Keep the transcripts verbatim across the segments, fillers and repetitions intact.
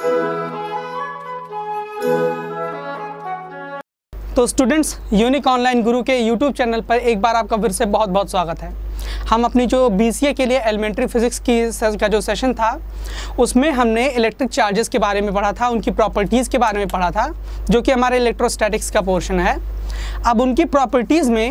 तो students, unique online गुरु के YouTube channel पर एक बार आपका फिर से बहुत बहुत स्वागत है। हम अपनी जो बीसीए के लिए एलिमेंट्री फिजिक्स की का जो सेशन था उसमें हमने इलेक्ट्रिक चार्जेस के बारे में पढ़ा था, उनकी प्रॉपर्टीज़ के बारे में पढ़ा था, जो कि हमारे इलेक्ट्रोस्टैटिक्स का पोर्शन है। अब उनकी प्रॉपर्टीज़ में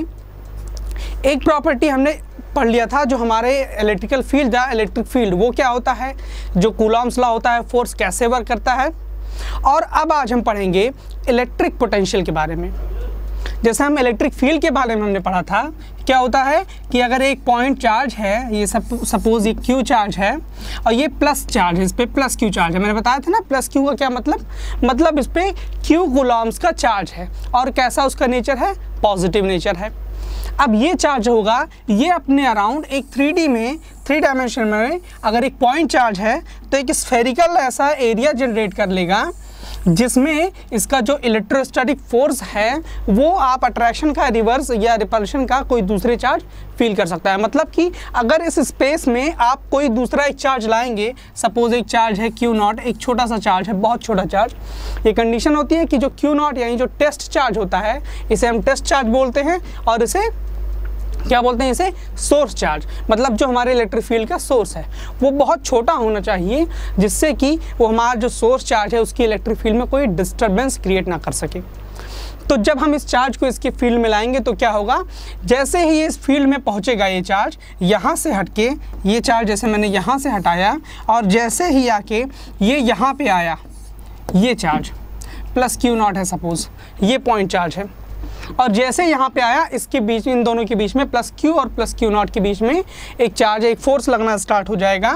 एक प्रॉपर्टी हमने पढ़ लिया था, जो हमारे इलेक्ट्रिकल फील्ड या इलेक्ट्रिक फील्ड वो क्या होता है, जो कूलॉम्स लॉ होता है, फोर्स कैसे वर्क करता है। और अब आज हम पढ़ेंगे इलेक्ट्रिक पोटेंशियल के बारे में। जैसे हम इलेक्ट्रिक फील्ड के बारे में हमने पढ़ा था, क्या होता है कि अगर एक पॉइंट चार्ज है, ये सब सपोज ये क्यू चार्ज है और ये प्लस चार्ज है, इस पर प्लस क्यू चार्ज है। मैंने बताया था ना प्लस क्यू का क्या मतलब मतलब इस पर क्यू कूलॉम्स का चार्ज है और कैसा उसका नेचर है, पॉजिटिव नेचर है। अब ये चार्ज होगा, ये अपने अराउंड एक थ्री डी में थ्री डायमेंशन में अगर एक पॉइंट चार्ज है तो एक स्फेरिकल ऐसा एरिया जनरेट कर लेगा जिसमें इसका जो इलेक्ट्रोस्टैटिक फोर्स है वो आप अट्रैक्शन का, रिवर्स या रिपल्शन का कोई दूसरे चार्ज फील कर सकता है। मतलब कि अगर इस स्पेस में आप कोई दूसरा एक चार्ज लाएंगे, सपोज एक चार्ज है क्यू नॉट, एक छोटा सा चार्ज है, बहुत छोटा चार्ज, ये कंडीशन होती है कि जो क्यू नॉट यानी जो टेस्ट चार्ज होता है इसे हम टेस्ट चार्ज बोलते हैं और इसे क्या बोलते हैं, इसे सोर्स चार्ज। मतलब जो हमारे इलेक्ट्रिक फील्ड का सोर्स है वो बहुत छोटा होना चाहिए जिससे कि वो हमारा जो सोर्स चार्ज है उसकी इलेक्ट्रिक फील्ड में कोई डिस्टर्बेंस क्रिएट ना कर सके। तो जब हम इस चार्ज को इसके फील्ड में लाएंगे तो क्या होगा, जैसे ही ये इस फील्ड में पहुंचेगा ये चार्ज, यहाँ से हटके ये चार्ज जैसे मैंने यहाँ से हटाया और जैसे ही आके ये यहाँ पे आया, ये चार्ज प्लस क्यू नॉट है, सपोज ये पॉइंट चार्ज है, और जैसे यहाँ पे आया इसके बीच में, इन दोनों के बीच में प्लस क्यू और प्लस क्यू नॉट के बीच में एक चार्ज, एक फोर्स लगना स्टार्ट हो जाएगा।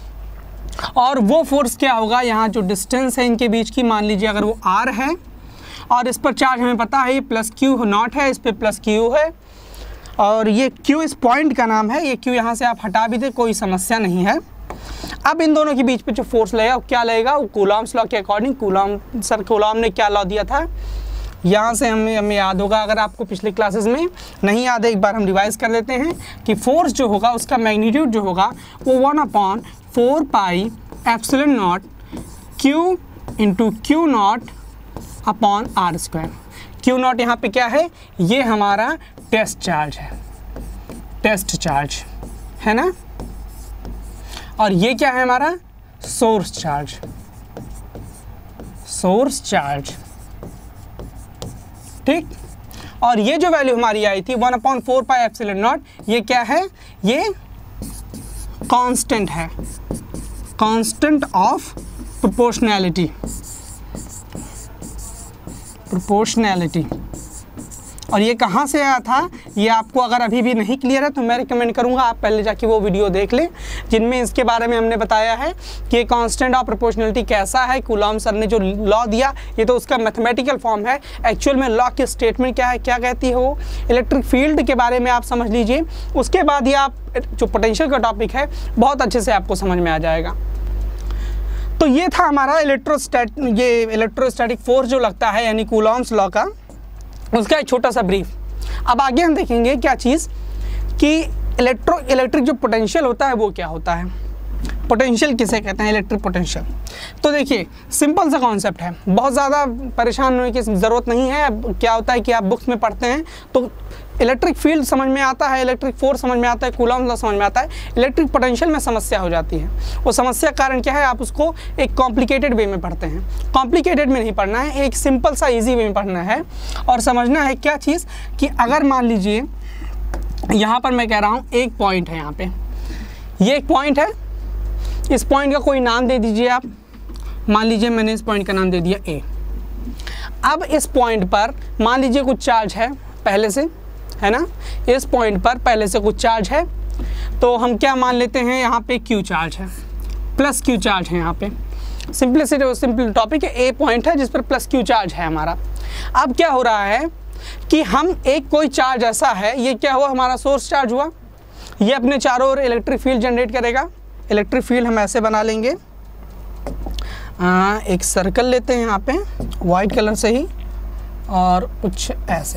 और वो फोर्स क्या होगा, यहाँ जो डिस्टेंस है इनके बीच की, मान लीजिए अगर वो आर है और इस पर चार्ज हमें पता है ये प्लस क्यू नॉट है, इस पर प्लस क्यू है और ये क्यू इस पॉइंट का नाम है। ये क्यू यहाँ से आप हटा भी दे कोई समस्या नहीं है। अब इन दोनों के बीच पे जो फोर्स लगेगा वो क्या लगेगा, वो कूलॉम्स लॉ के अकॉर्डिंग, कूलॉम सर कूलॉम ने क्या लॉ दिया था, यहाँ से हमें हमें याद होगा, अगर आपको पिछले क्लासेस में नहीं याद है एक बार हम रिवाइज कर देते हैं कि फोर्स जो होगा उसका मैग्नीट्यूड जो होगा वो one upon four pi epsilon naught Q into Q naught upon R square. Q naught यहाँ पे क्या है, ये हमारा टेस्ट चार्ज है, टेस्ट चार्ज है ना, और ये क्या है हमारा सोर्स चार्ज, सोर्स चार्ज, ठीक। और ये जो वैल्यू हमारी आई थी one upon four pi epsilon naught, ये क्या है, ये कांस्टेंट है, कांस्टेंट ऑफ प्रोपोर्शनैलिटी, प्रोपोर्शनैलिटी। और ये कहाँ से आया था, ये आपको अगर अभी भी नहीं क्लियर है तो मैं रिकमेंड करूँगा आप पहले जाके वो वीडियो देख लें जिनमें इसके बारे में हमने बताया है कि कांस्टेंट ऑफ प्रोपोर्शनैलिटी कैसा है। कूलॉम सर ने जो लॉ दिया ये तो उसका मैथमेटिकल फॉर्म है, एक्चुअल में लॉ की स्टेटमेंट क्या है, क्या कहती है वो। इलेक्ट्रिक फील्ड के बारे में आप समझ लीजिए, उसके बाद ये आप जो पोटेंशियल का टॉपिक है बहुत अच्छे से आपको समझ में आ जाएगा। तो ये था हमारा इलेक्ट्रोस्टैट ये इलेक्ट्रोस्टैटिक फोर्स जो लगता है यानी कूलॉम्स लॉ का, उसका एक छोटा सा ब्रीफ। अब आगे हम देखेंगे क्या चीज़ कि इलेक्ट्रो इलेक्ट्रिक जो पोटेंशियल होता है वो क्या होता है, पोटेंशियल किसे कहते हैं, इलेक्ट्रिक पोटेंशियल। तो देखिए सिंपल सा कॉन्सेप्ट है, बहुत ज़्यादा परेशान होने की ज़रूरत नहीं है। अब क्या होता है कि आप बुक्स में पढ़ते हैं तो इलेक्ट्रिक फील्ड समझ में आता है, इलेक्ट्रिक फोर्स समझ में आता है, कूलॉम लॉ समझ में आता है, इलेक्ट्रिक पोटेंशियल में समस्या हो जाती है। वो समस्या का कारण क्या है, आप उसको एक कॉम्प्लिकेटेड वे में पढ़ते हैं। कॉम्प्लिकेटेड में नहीं पढ़ना है, एक सिंपल सा इजी वे में पढ़ना है और समझना है क्या चीज़ कि अगर मान लीजिए यहाँ पर मैं कह रहा हूँ एक पॉइंट है, यहाँ पे ये एक पॉइंट है, इस पॉइंट का कोई नाम दे दीजिए आप, मान लीजिए मैंने इस पॉइंट का नाम दे दिया ए। अब इस पॉइंट पर मान लीजिए कुछ चार्ज है पहले से, है ना, इस पॉइंट पर पहले से कुछ चार्ज है, तो हम क्या मान लेते हैं, यहाँ पे क्यू चार्ज है, प्लस क्यू चार्ज है। यहाँ पे सिंपलिसिटी सिंपल टॉपिक है, ए पॉइंट है जिस पर प्लस क्यू चार्ज है हमारा। अब क्या हो रहा है कि हम एक कोई चार्ज ऐसा है, ये क्या हुआ, हमारा सोर्स चार्ज हुआ, ये अपने चारों ओर इलेक्ट्रिक फील्ड जनरेट करेगा। इलेक्ट्रिक फील्ड हम ऐसे बना लेंगे, आ, एक सर्कल लेते हैं यहाँ पे वाइट कलर से ही और कुछ ऐसे,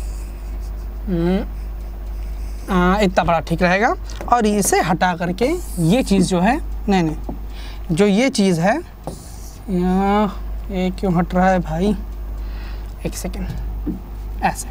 आ, इतना बड़ा ठीक रहेगा। और इसे हटा करके ये चीज़ जो है, नहीं नहीं जो ये चीज़ है यहाँ ये क्यों हट रहा है भाई, एक सेकेंड, ऐसे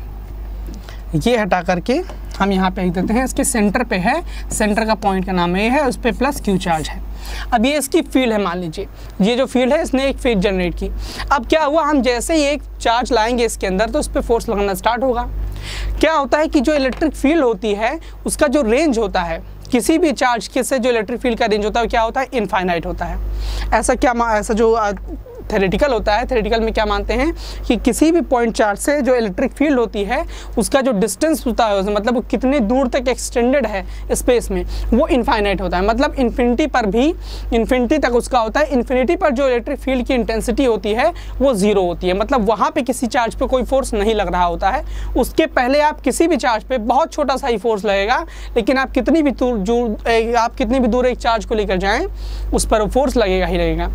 ये हटा करके हम यहाँ पे लिख देते हैं, इसके सेंटर पे है, सेंटर का पॉइंट का नाम ये है, उस पर प्लस क्यू चार्ज है। अब ये इसकी फील्ड है, मान लीजिए ये जो फील्ड है इसने एक फील्ड जनरेट की। अब क्या हुआ, हम जैसे ही एक चार्ज लाएंगे इसके अंदर तो उस पर फोर्स लगाना स्टार्ट होगा। क्या होता है कि जो इलेक्ट्रिक फील्ड होती है उसका जो रेंज होता है, किसी भी चार्ज के से जो इलेक्ट्रिक फील्ड का रेंज होता है क्या होता है, इनफाइनाइट होता है। ऐसा क्या ऐसा जो थ्योरेटिकल होता है, थ्योरेटिकल में क्या मानते हैं कि किसी भी पॉइंट चार्ज से जो इलेक्ट्रिक फील्ड होती है उसका जो डिस्टेंस होता है, मतलब वो कितने दूर तक एक्सटेंडेड है स्पेस में, वो इनफाइनाइट होता है। मतलब इन्फिनिटी पर भी, इन्फिनिटी तक उसका होता है। इन्फिनिटी पर जो इलेक्ट्रिक फील्ड की इंटेंसिटी होती है वो ज़ीरो होती है, मतलब वहाँ पर किसी चार्ज पर कोई फोर्स नहीं लग रहा होता है। उसके पहले आप किसी भी चार्ज पर बहुत छोटा सा ही फोर्स लगेगा, लेकिन आप कितनी भी दूर आप कितनी भी दूर एक चार्ज को लेकर जाएँ उस पर फोर्स लगेगा ही लगेगा।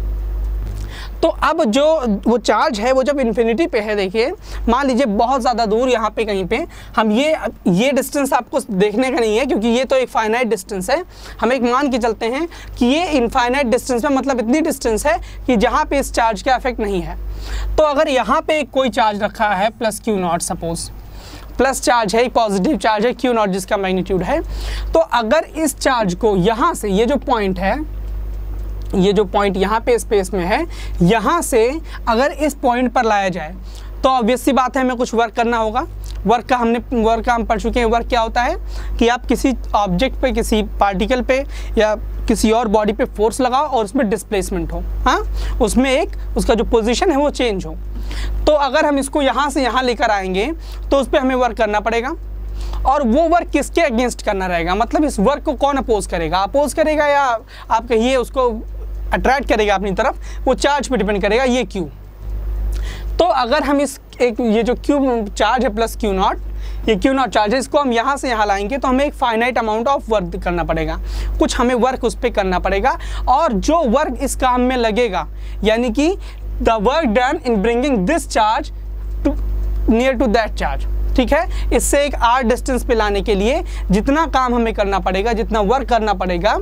तो अब जो वो चार्ज है वो जब इन्फिनिटी पे है, देखिए मान लीजिए बहुत ज़्यादा दूर यहाँ पे कहीं पे, हम ये ये डिस्टेंस आपको देखने का नहीं है क्योंकि ये तो एक फाइनाइट डिस्टेंस है। हम एक मान के चलते हैं कि ये इनफाइनाइट डिस्टेंस में, मतलब इतनी डिस्टेंस है कि जहाँ पे इस चार्ज का इफेक्ट नहीं है। तो अगर यहाँ पे कोई चार्ज रखा है plus Q naught, suppose plus charge है, एक पॉजिटिव चार्ज है क्यू नॉट जिसका मैग्नीट्यूड है, तो अगर इस चार्ज को यहाँ से, ये जो पॉइंट है, ये जो पॉइंट यहाँ पे स्पेस में है, यहाँ से अगर इस पॉइंट पर लाया जाए तो ऑब्वियस सी बात है हमें कुछ वर्क करना होगा। वर्क का हमने वर्क का हम पढ़ चुके हैं। वर्क क्या होता है कि आप किसी ऑब्जेक्ट पे, किसी पार्टिकल पे या किसी और बॉडी पे फोर्स लगाओ और उसमें डिस्प्लेसमेंट हो, हाँ, उसमें एक उसका जो पोजीशन है वो चेंज हो। तो अगर हम इसको यहाँ से यहाँ लेकर आएंगे तो उस पर हमें वर्क करना पड़ेगा, और वो वर्क किसके अगेंस्ट करना रहेगा, मतलब इस वर्क को कौन अपोज करेगा, अपोज करेगा या आप कहिए उसको अट्रैक्ट करेगा अपनी तरफ, वो चार्ज पे डिपेंड करेगा, ये क्यू। तो अगर हम इस एक ये जो क्यू चार्ज है प्लस क्यू नॉट, ये क्यू नॉट चार्ज है, इसको हम यहाँ से यहाँ लाएंगे तो हमें एक फाइनाइट अमाउंट ऑफ वर्क करना पड़ेगा, कुछ हमें वर्क उस पर करना पड़ेगा। और जो वर्क इस काम में लगेगा, यानी कि the work done in bringing this charge to near to that charge, ठीक है, इससे एक आर डिस्टेंस पे लाने के लिए जितना काम हमें करना पड़ेगा, जितना वर्क करना पड़ेगा,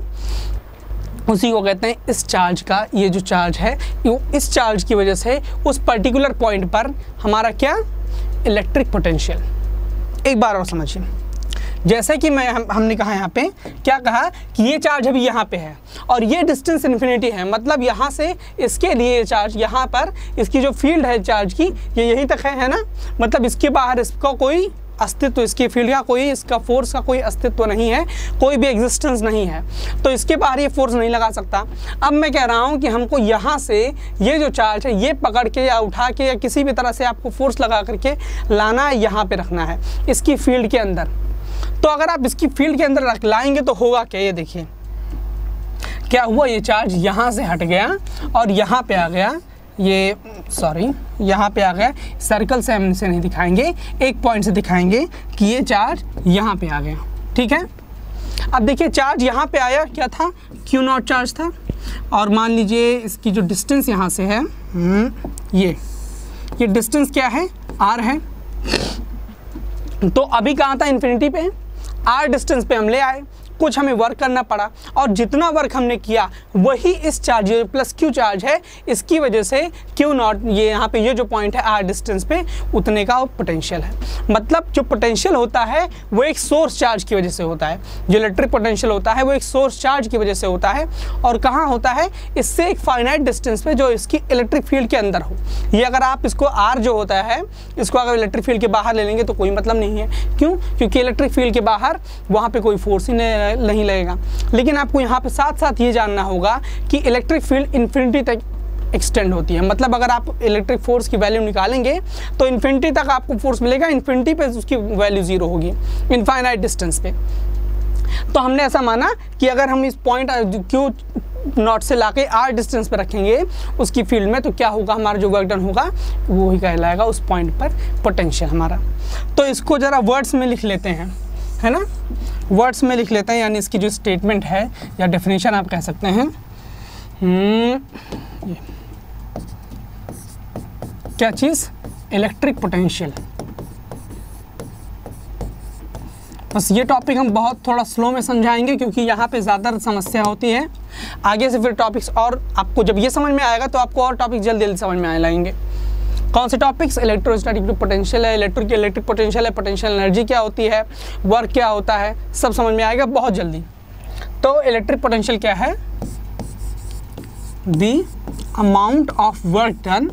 उसी को कहते हैं इस चार्ज का, ये जो चार्ज है, इस चार्ज की वजह से उस पर्टिकुलर पॉइंट पर हमारा क्या, इलेक्ट्रिक पोटेंशियल। एक बार और समझिए, जैसे कि मैं हम, हमने कहा यहाँ पे क्या कहा कि ये चार्ज अभी यहाँ पे है और ये डिस्टेंस इन्फिनिटी है, मतलब यहाँ से इसके लिए ये चार्ज यहाँ पर, इसकी जो फील्ड है चार्ज की ये यहीं तक है, है ना, मतलब इसके बाहर इसका कोई अस्तित्व, इसकी फील्ड का कोई, इसका फोर्स का कोई अस्तित्व नहीं है, कोई भी एग्जिस्टेंस नहीं है, तो इसके बाहर ये फोर्स नहीं लगा सकता। अब मैं कह रहा हूँ कि हमको यहाँ से ये जो चार्ज है ये पकड़ के या उठा के या किसी भी तरह से आपको फोर्स लगा करके लाना है, यहाँ पे रखना है इसकी फील्ड के अंदर। तो अगर आप इसकी फील्ड के अंदर रख लाएंगे तो होगा क्या, ये देखिए क्या हुआ, ये चार्ज यहाँ से हट गया और यहाँ पे आ गया, ये सॉरी यहाँ पे आ गया। सर्कल से हम इसे नहीं दिखाएंगे, एक पॉइंट से दिखाएंगे कि ये चार्ज यहाँ पे आ गया, ठीक है। अब देखिए चार्ज यहाँ पे आया, क्या था, क्यू नॉट चार्ज था, और मान लीजिए इसकी जो डिस्टेंस यहाँ से है, ये ये डिस्टेंस क्या है, आर है। तो अभी कहाँ था, इन्फिनिटी पे, आर डिस्टेंस पे हम ले आए, कुछ हमें वर्क करना पड़ा, और जितना वर्क हमने किया वही इस चार्ज प्लस क्यू चार्ज है, इसकी वजह से क्यू नॉट, ये यहाँ पे ये जो पॉइंट है आर डिस्टेंस पे, उतने का पोटेंशियल है। मतलब जो पोटेंशियल होता है वो एक सोर्स चार्ज की वजह से होता है, जो इलेक्ट्रिक पोटेंशियल होता है वो एक सोर्स चार्ज की वजह से होता है, और कहाँ होता है, इससे एक फाइनाइट डिस्टेंस पे जो इसकी इलेक्ट्रिक फील्ड के अंदर हो। ये अगर आप इसको आर जो होता है, इसको अगर इलेक्ट्रिक फील्ड के बाहर ले लेंगे तो कोई मतलब नहीं है, क्यों, क्योंकि इलेक्ट्रिक फील्ड के बाहर वहाँ पे कोई फोर्स ही नहीं नहीं लगेगा। लेकिन आपको यहाँ पे साथ साथ ये जानना होगा कि इलेक्ट्रिक फील्ड इन्फिनिटी तक एक्सटेंड होती है, मतलब अगर आप इलेक्ट्रिक फोर्स की वैल्यू निकालेंगे तो इन्फिनिटी तक आपको फोर्स मिलेगा, इन्फिनिटी पे उसकी वैल्यू जीरो होगी, इनफाइनाइट डिस्टेंस पे। तो हमने ऐसा माना कि अगर हम इस पॉइंट क्यू नॉट से लाके आर डिस्टेंस पे रखेंगे उसकी फील्ड में, तो क्या होगा, हमारा जो वर्क डन होगा वो ही कहलाएगा उस पॉइंट पर पोटेंशियल हमारा। तो इसको ज़रा वर्ड्स में लिख लेते हैं, है ना, वर्ड्स में लिख लेते हैं, यानी इसकी जो स्टेटमेंट है या डेफिनेशन आप कह सकते हैं। ये क्या चीज़, इलेक्ट्रिक पोटेंशियल। बस ये टॉपिक हम बहुत थोड़ा स्लो में समझाएंगे क्योंकि यहाँ पे ज़्यादा समस्या होती है। आगे से फिर टॉपिक्स और आपको जब ये समझ में आएगा तो आपको और टॉपिक जल्दी जल्दी समझ में आने लगेंगे। कौन से टॉपिक्स? इलेक्ट्रोस्टैटिक पोटेंशियल है, इलेक्ट्रिक इलेक्ट्रिक पोटेंशियल है, पोटेंशियल एनर्जी क्या होती है, वर्क क्या होता है, सब समझ में आएगा बहुत जल्दी। तो इलेक्ट्रिक पोटेंशियल क्या है? The amount of work done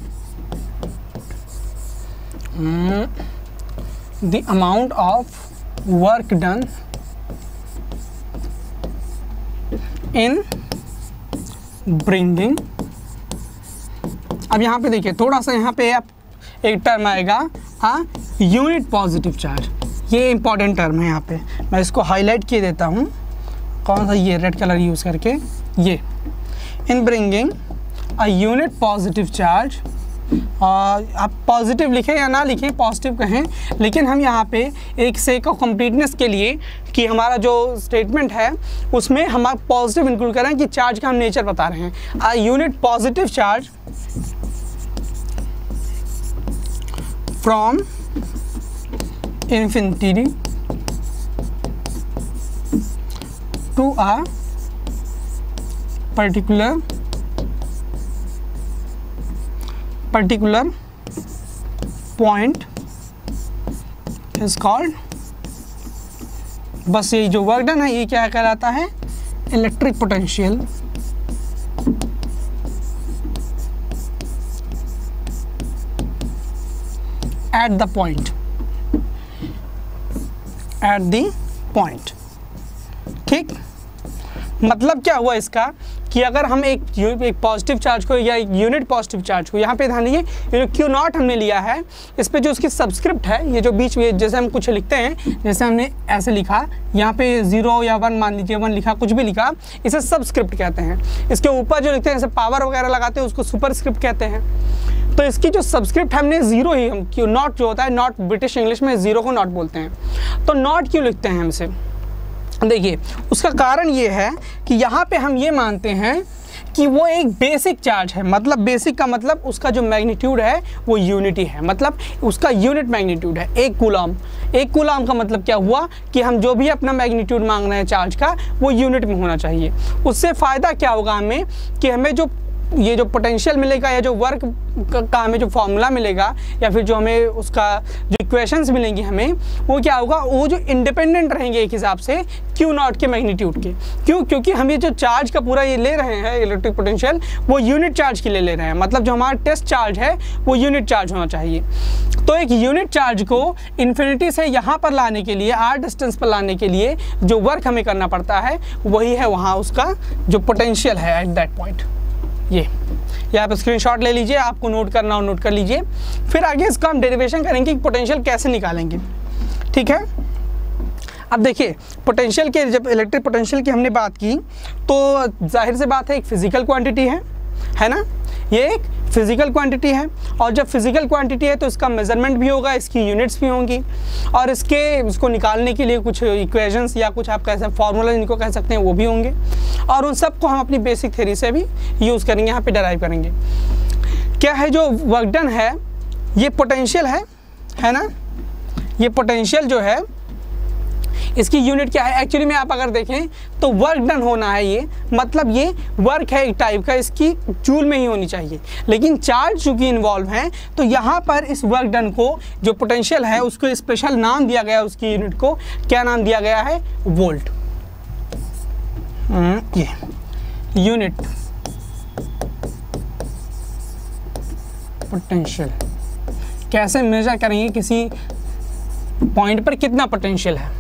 the amount of work done in bringing. अब यहाँ पे देखिए थोड़ा सा, यहाँ पे आप एक टर्म आएगा हाँ, यूनिट पॉजिटिव चार्ज। ये इंपॉर्टेंट टर्म है, यहाँ पे मैं इसको हाईलाइट किए देता हूँ। कौन सा? ये रेड कलर यूज़ करके, ये in bringing a unit positive charge. और आप पॉजिटिव लिखें या ना लिखें, पॉजिटिव कहें, लेकिन हम यहाँ पे एक सेक ऑफ कंप्लीटनेस के लिए कि हमारा जो स्टेटमेंट है उसमें हम पॉजिटिव इंक्लूड करें कि चार्ज का हम नेचर बता रहे हैं। A unit positive charge from infinity to a particular particular point is called, बस ये जो वर्क डन है ये क्या कहलाता है? Electric potential. At the point at the point ठीक। मतलब क्या हुआ इसका कि अगर हम एक एक पॉजिटिव चार्ज को या एक यूनिट पॉजिटिव चार्ज को, यहाँ पे ध्यान दीजिए ये जो क्यू नॉट हमने लिया है, इस पे जो उसकी सबस्क्रिप्ट है, ये जो बीच में जैसे हम कुछ लिखते हैं, जैसे हमने ऐसे लिखा, यहाँ पे जीरो या वन मान लीजिए, वन लिखा, कुछ भी लिखा, इसे सबस्क्रिप्ट कहते हैं। इसके ऊपर जो लिखते हैं जैसे पावर वगैरह लगाते हैं उसको सुपरस्क्रिप्ट कहते हैं। तो इसकी जो सबस्क्रिप्ट हमने जीरो ही, हम क्यू नॉट जो होता है, नॉट ब्रिटिश इंग्लिश में जीरो को नॉट बोलते हैं। तो नॉट क्यों लिखते हैं हमसे? देखिए उसका कारण ये है कि यहाँ पे हम ये मानते हैं कि वो एक बेसिक चार्ज है। मतलब बेसिक का मतलब उसका जो मैग्नीट्यूड है वो यूनिटी है, मतलब उसका यूनिट मैग्नीट्यूड है एक कूलम। एक कूलम का मतलब क्या हुआ कि हम जो भी अपना मैग्नीट्यूड मांग रहे हैं चार्ज का वो यूनिट में होना चाहिए। उससे फ़ायदा क्या होगा हमें कि हमें जो ये जो पोटेंशियल मिलेगा या जो वर्क का हमें जो फॉर्मूला मिलेगा या फिर जो हमें उसका जो इक्वेशंस मिलेंगी हमें, वो क्या होगा, वो जो इंडिपेंडेंट रहेंगे एक हिसाब से क्यू नॉट के मैग्नीट्यूड के। क्यों? क्योंकि हम ये जो चार्ज का पूरा ये ले रहे हैं इलेक्ट्रिक पोटेंशियल, वो यूनिट चार्ज के लिए ले रहे हैं। मतलब जो हमारा टेस्ट चार्ज है वो यूनिट चार्ज होना चाहिए। तो एक यूनिट चार्ज को इन्फिनिटी से यहाँ पर लाने के लिए, आर डिस्टेंस पर लाने के लिए जो वर्क हमें करना पड़ता है वही है वहाँ उसका जो पोटेंशियल है एट दैट पॉइंट। ये या आप स्क्रीनशॉट ले लीजिए, आपको नोट करना हो नोट कर लीजिए। फिर आगे इसका हम डेरिवेशन करेंगे कि पोटेंशियल कैसे निकालेंगे। ठीक है, अब देखिए पोटेंशियल के, जब इलेक्ट्रिक पोटेंशियल की हमने बात की तो जाहिर से बात है एक फिजिकल क्वांटिटी है, है ना। ये एक फिजिकल क्वांटिटी है और जब फिजिकल क्वांटिटी है तो इसका मेजरमेंट भी होगा, इसकी यूनिट्स भी होंगी और इसके इसको निकालने के लिए कुछ इक्वेशंस या कुछ आप कह सकते हैं फार्मूला जिनको कह सकते हैं वो भी होंगे और उन सबको हम अपनी बेसिक थ्योरी से भी यूज़ करेंगे, यहाँ पे डराइव करेंगे। क्या है जो वर्क डन है, ये पोटेंशियल है, है ना। ये पोटेंशियल जो है इसकी यूनिट क्या है? एक्चुअली में आप अगर देखें तो वर्क डन होना है, ये मतलब ये वर्क है एक टाइप का, इसकी जूल में ही होनी चाहिए। लेकिन चार्ज चूँकि इन्वॉल्व हैं तो यहाँ पर इस वर्क डन को जो पोटेंशियल है उसको स्पेशल नाम दिया गया, उसकी यूनिट को क्या नाम दिया गया है? वोल्ट। ये यूनिट पोटेंशियल कैसे मेजर करेंगे किसी पॉइंट पर कितना पोटेंशियल है।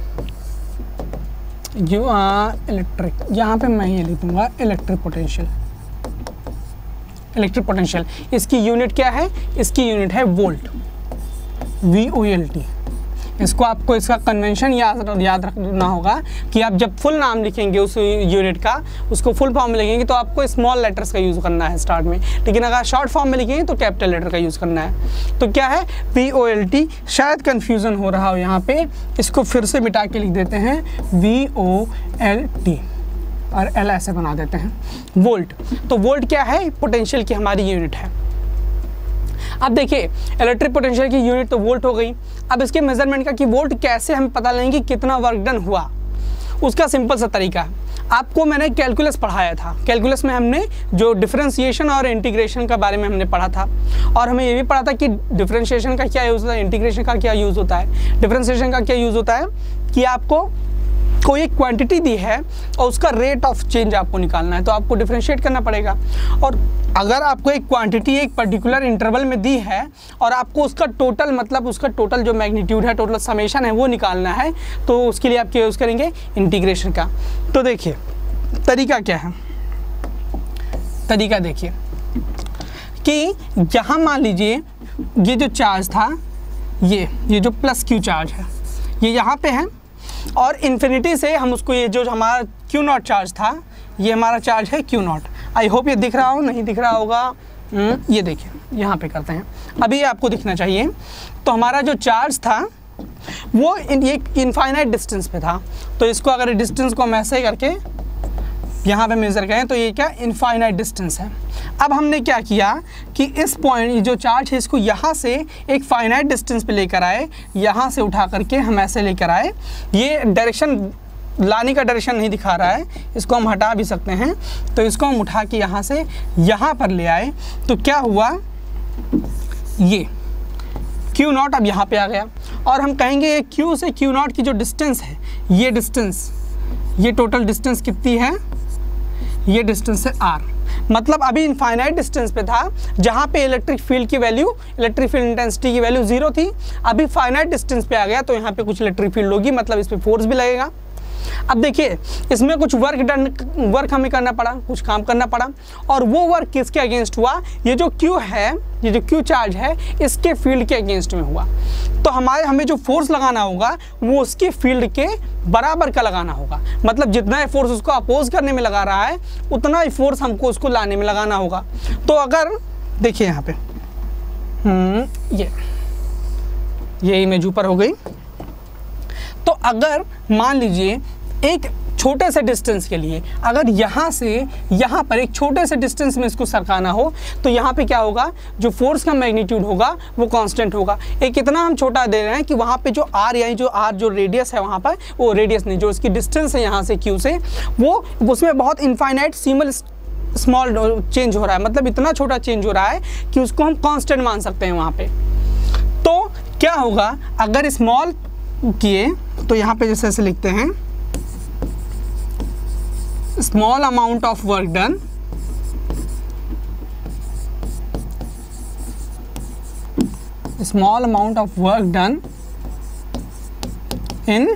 जो इलेक्ट्रिक, यहाँ पे मैं ये लिख दूंगा इलेक्ट्रिक पोटेंशियल। इलेक्ट्रिक पोटेंशियल इसकी यूनिट क्या है? इसकी यूनिट है volt, V O L T. इसको आपको इसका कन्वेंशन याद याद रखना होगा कि आप जब फुल नाम लिखेंगे उस यूनिट का, उसको फुल फॉर्म में लिखेंगे तो आपको स्मॉल लेटर्स का यूज़ करना है स्टार्ट में, लेकिन अगर शॉर्ट फॉर्म में लिखेंगे तो कैपिटल लेटर का यूज़ करना है। तो क्या है? V O L T. शायद कन्फ्यूज़न हो रहा हो यहाँ पे, इसको फिर से मिटा के लिख देते हैं वी ओ एल टी और एल ऐसे बना देते हैं वोल्ट। तो वोल्ट क्या है? पोटेंशियल की हमारी यूनिट है। अब देखिए इलेक्ट्रिक पोटेंशियल की यूनिट तो वोल्ट हो गई। अब इसके मेजरमेंट का कि वोल्ट कैसे हम पता लेंगे कितना वर्क डन हुआ, उसका सिंपल सा तरीका है। आपको मैंने कैलकुलस पढ़ाया था, कैलकुलस में हमने जो डिफरेंशिएशन और इंटीग्रेशन का बारे में हमने पढ़ा था, और हमें ये भी पढ़ा था कि डिफरेंशिएशन का क्या यूज़ होता है, इंटीग्रेशन का क्या यूज़ होता है। डिफरेंशिएशन का क्या यूज़ होता है कि आपको कोई एक क्वांटिटी दी है और उसका रेट ऑफ चेंज आपको निकालना है, तो आपको डिफरेंशिएट करना पड़ेगा। और अगर आपको एक क्वांटिटी एक पर्टिकुलर इंटरवल में दी है और आपको उसका टोटल मतलब उसका टोटल जो मैग्नीट्यूड है, टोटल समेशन है, वो निकालना है, तो उसके लिए आप क्या यूज़ करेंगे, इंटीग्रेशन का। तो देखिए तरीका क्या है, तरीका देखिए कि यहाँ मान लीजिए ये जो चार्ज था, ये ये जो प्लस क्यू चार्ज है, ये यहाँ पे है, और इन्फिनिटी से हम उसको, ये जो हमारा क्यू नॉट चार्ज था, ये हमारा चार्ज है क्यू नॉट। आई होप ये दिख रहा हो, नहीं दिख रहा होगा, ये देखिए यहाँ पे करते हैं, अभी आपको दिखना चाहिए। तो हमारा जो चार्ज था वो इन, ये इनफाइनाइट डिस्टेंस पे था, तो इसको अगर डिस्टेंस को हम ऐसे करके यहाँ पे मेज़र करें तो ये क्या इनफाइनाइट डिस्टेंस है। अब हमने क्या किया कि इस पॉइंट जो चार्ज है इसको यहाँ से एक फाइनाइट डिस्टेंस पे लेकर आए, यहाँ से उठा करके हम ऐसे लेकर आए। ये डायरेक्शन लाने का डायरेक्शन नहीं दिखा रहा है, इसको हम हटा भी सकते हैं, तो इसको हम उठा के यहाँ से यहाँ पर ले आए। तो क्या हुआ, ये क्यू नॉट अब यहाँ पे आ गया, और हम कहेंगे क्यू से क्यू नॉट की जो डिस्टेंस है, ये डिस्टेंस, ये टोटल डिस्टेंस कितनी है, ये डिस्टेंस है आर। मतलब अभी इनफाइनाइट डिस्टेंस पे था जहाँ पे इलेक्ट्रिक फील्ड की वैल्यू, इलेक्ट्रिक फील्ड इंटेंसिटी की वैल्यू जीरो थी। अभी फाइनाइट डिस्टेंस पे आ गया तो यहाँ पे कुछ इलेक्ट्रिक फील्ड होगी, मतलब इस पे फोर्स भी लगेगा। अब देखिए इसमें कुछ वर्क डन वर्क हमें करना पड़ा, कुछ काम करना पड़ा, और वो वर्क किसके अगेंस्ट हुआ, ये जो क्यू है, ये जो क्यू चार्ज है, इसके फील्ड के अगेंस्ट में हुआ। तो हमारे हमें जो फोर्स लगाना होगा वो उसके फील्ड के बराबर का लगाना होगा। मतलब जितना फोर्स उसको अपोज करने में लगा रहा है उतना ही फोर्स हमको उसको लाने में लगाना होगा। तो अगर देखिए यहाँ पे हम्म ये ये इमेज ऊपर हो गई। तो अगर मान लीजिए एक छोटे से डिस्टेंस के लिए अगर यहाँ से यहाँ पर एक छोटे से डिस्टेंस में इसको सरकाना हो, तो यहाँ पे क्या होगा, जो फोर्स का मैग्नीट्यूड होगा वो कांस्टेंट होगा। एक इतना हम छोटा दे रहे हैं कि वहाँ पे जो आर, यानी जो आर जो रेडियस है वहाँ पर, वो रेडियस नहीं, जो इसकी डिस्टेंस है यहाँ से क्यू से, वो उसमें बहुत इनफाइनाइट सीमल स्मॉल चेंज हो रहा है। मतलब इतना छोटा चेंज हो रहा है कि उसको हम कांस्टेंट मान सकते हैं वहाँ पे। तो क्या होगा, अगर स्मॉल किए तो यहाँ पे जैसे ऐसे लिखते हैं, small amount of work done small amount of work done in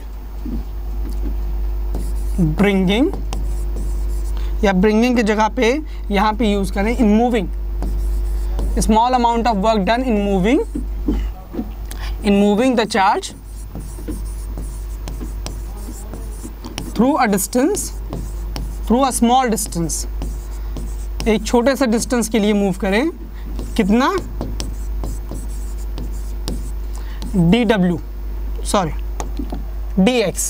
bringing, या bringing की जगह पे यहाँ पे यूज करें in moving, small amount of work done in moving in moving the charge through a distance through a small distance. एक छोटे से डिस्टेंस के लिए मूव करें, कितना, D W sorry D X.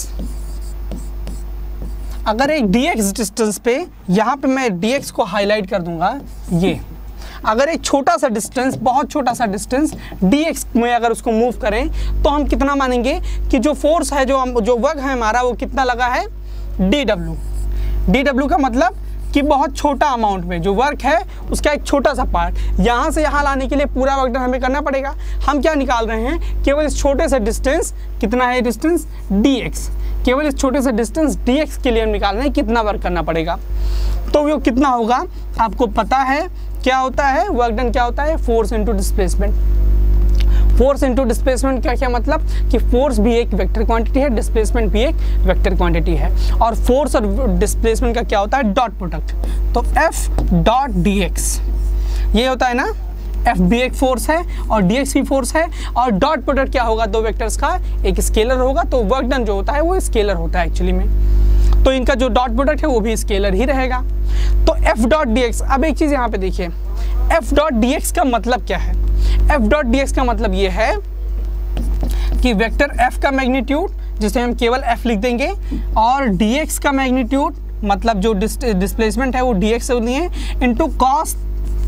अगर एक डी एक्स डिस्टेंस पे, यहाँ पे मैं डी एक्स को हाईलाइट कर दूंगा, ये अगर एक छोटा सा डिस्टेंस, बहुत छोटा सा डिस्टेंस डी एक्स में अगर उसको मूव करें तो हम कितना मानेंगे कि जो फोर्स है, जो हम जो वर्क है हमारा, वो कितना लगा है, डी डब्ल्यू। डी डब्ल्यू का मतलब कि बहुत छोटा अमाउंट में जो वर्क है उसका एक छोटा सा पार्ट, यहाँ से यहाँ लाने के लिए पूरा वर्क डन हमें करना पड़ेगा। हम क्या निकाल रहे हैं, केवल इस छोटे से डिस्टेंस, कितना है डिस्टेंस, डी एक्स, केवल इस छोटे से डिस्टेंस डी एक्स के लिए हम निकाल रहे हैं कितना वर्क करना पड़ेगा। तो वो कितना होगा आपको पता है, क्या होता है वर्क डन, क्या होता है, force into displacement. Force into displacement का क्या मतलब कि फोर्स भी एक वेक्टर क्वांटिटी है, डिस्प्लेसमेंट भी एक वेक्टर क्वांटिटी है, और फोर्स और डिस्प्लेसमेंट का क्या होता है, डॉट प्रोडक्ट। तो एफ डॉट डी एक्स ये होता है ना, एफ भी एक फोर्स है और डी एक्स भी फोर्स है, और डॉट प्रोडक्ट क्या होगा, दो वेक्टर्स का, एक स्केलर होगा, तो वर्क डन जो होता है वो स्केलर होता है एक्चुअली में। तो इनका जो डॉट प्रोडक्ट है वो भी स्केलर ही रहेगा। तो एफ डॉट डी एक्स, अब एक चीज़ यहाँ पे देखिए, एफ डॉट डी एक्स का मतलब क्या है, एफ डॉट डी एक्स का मतलब ये है कि वेक्टर एफ का मैग्नीट्यूड, जिसे हम केवल एफ लिख देंगे, और डी एक्स का मैग्नीट्यूड, मतलब जो डिस्प्लेसमेंट है वो डी एक्स होनी है, इंटू कॉस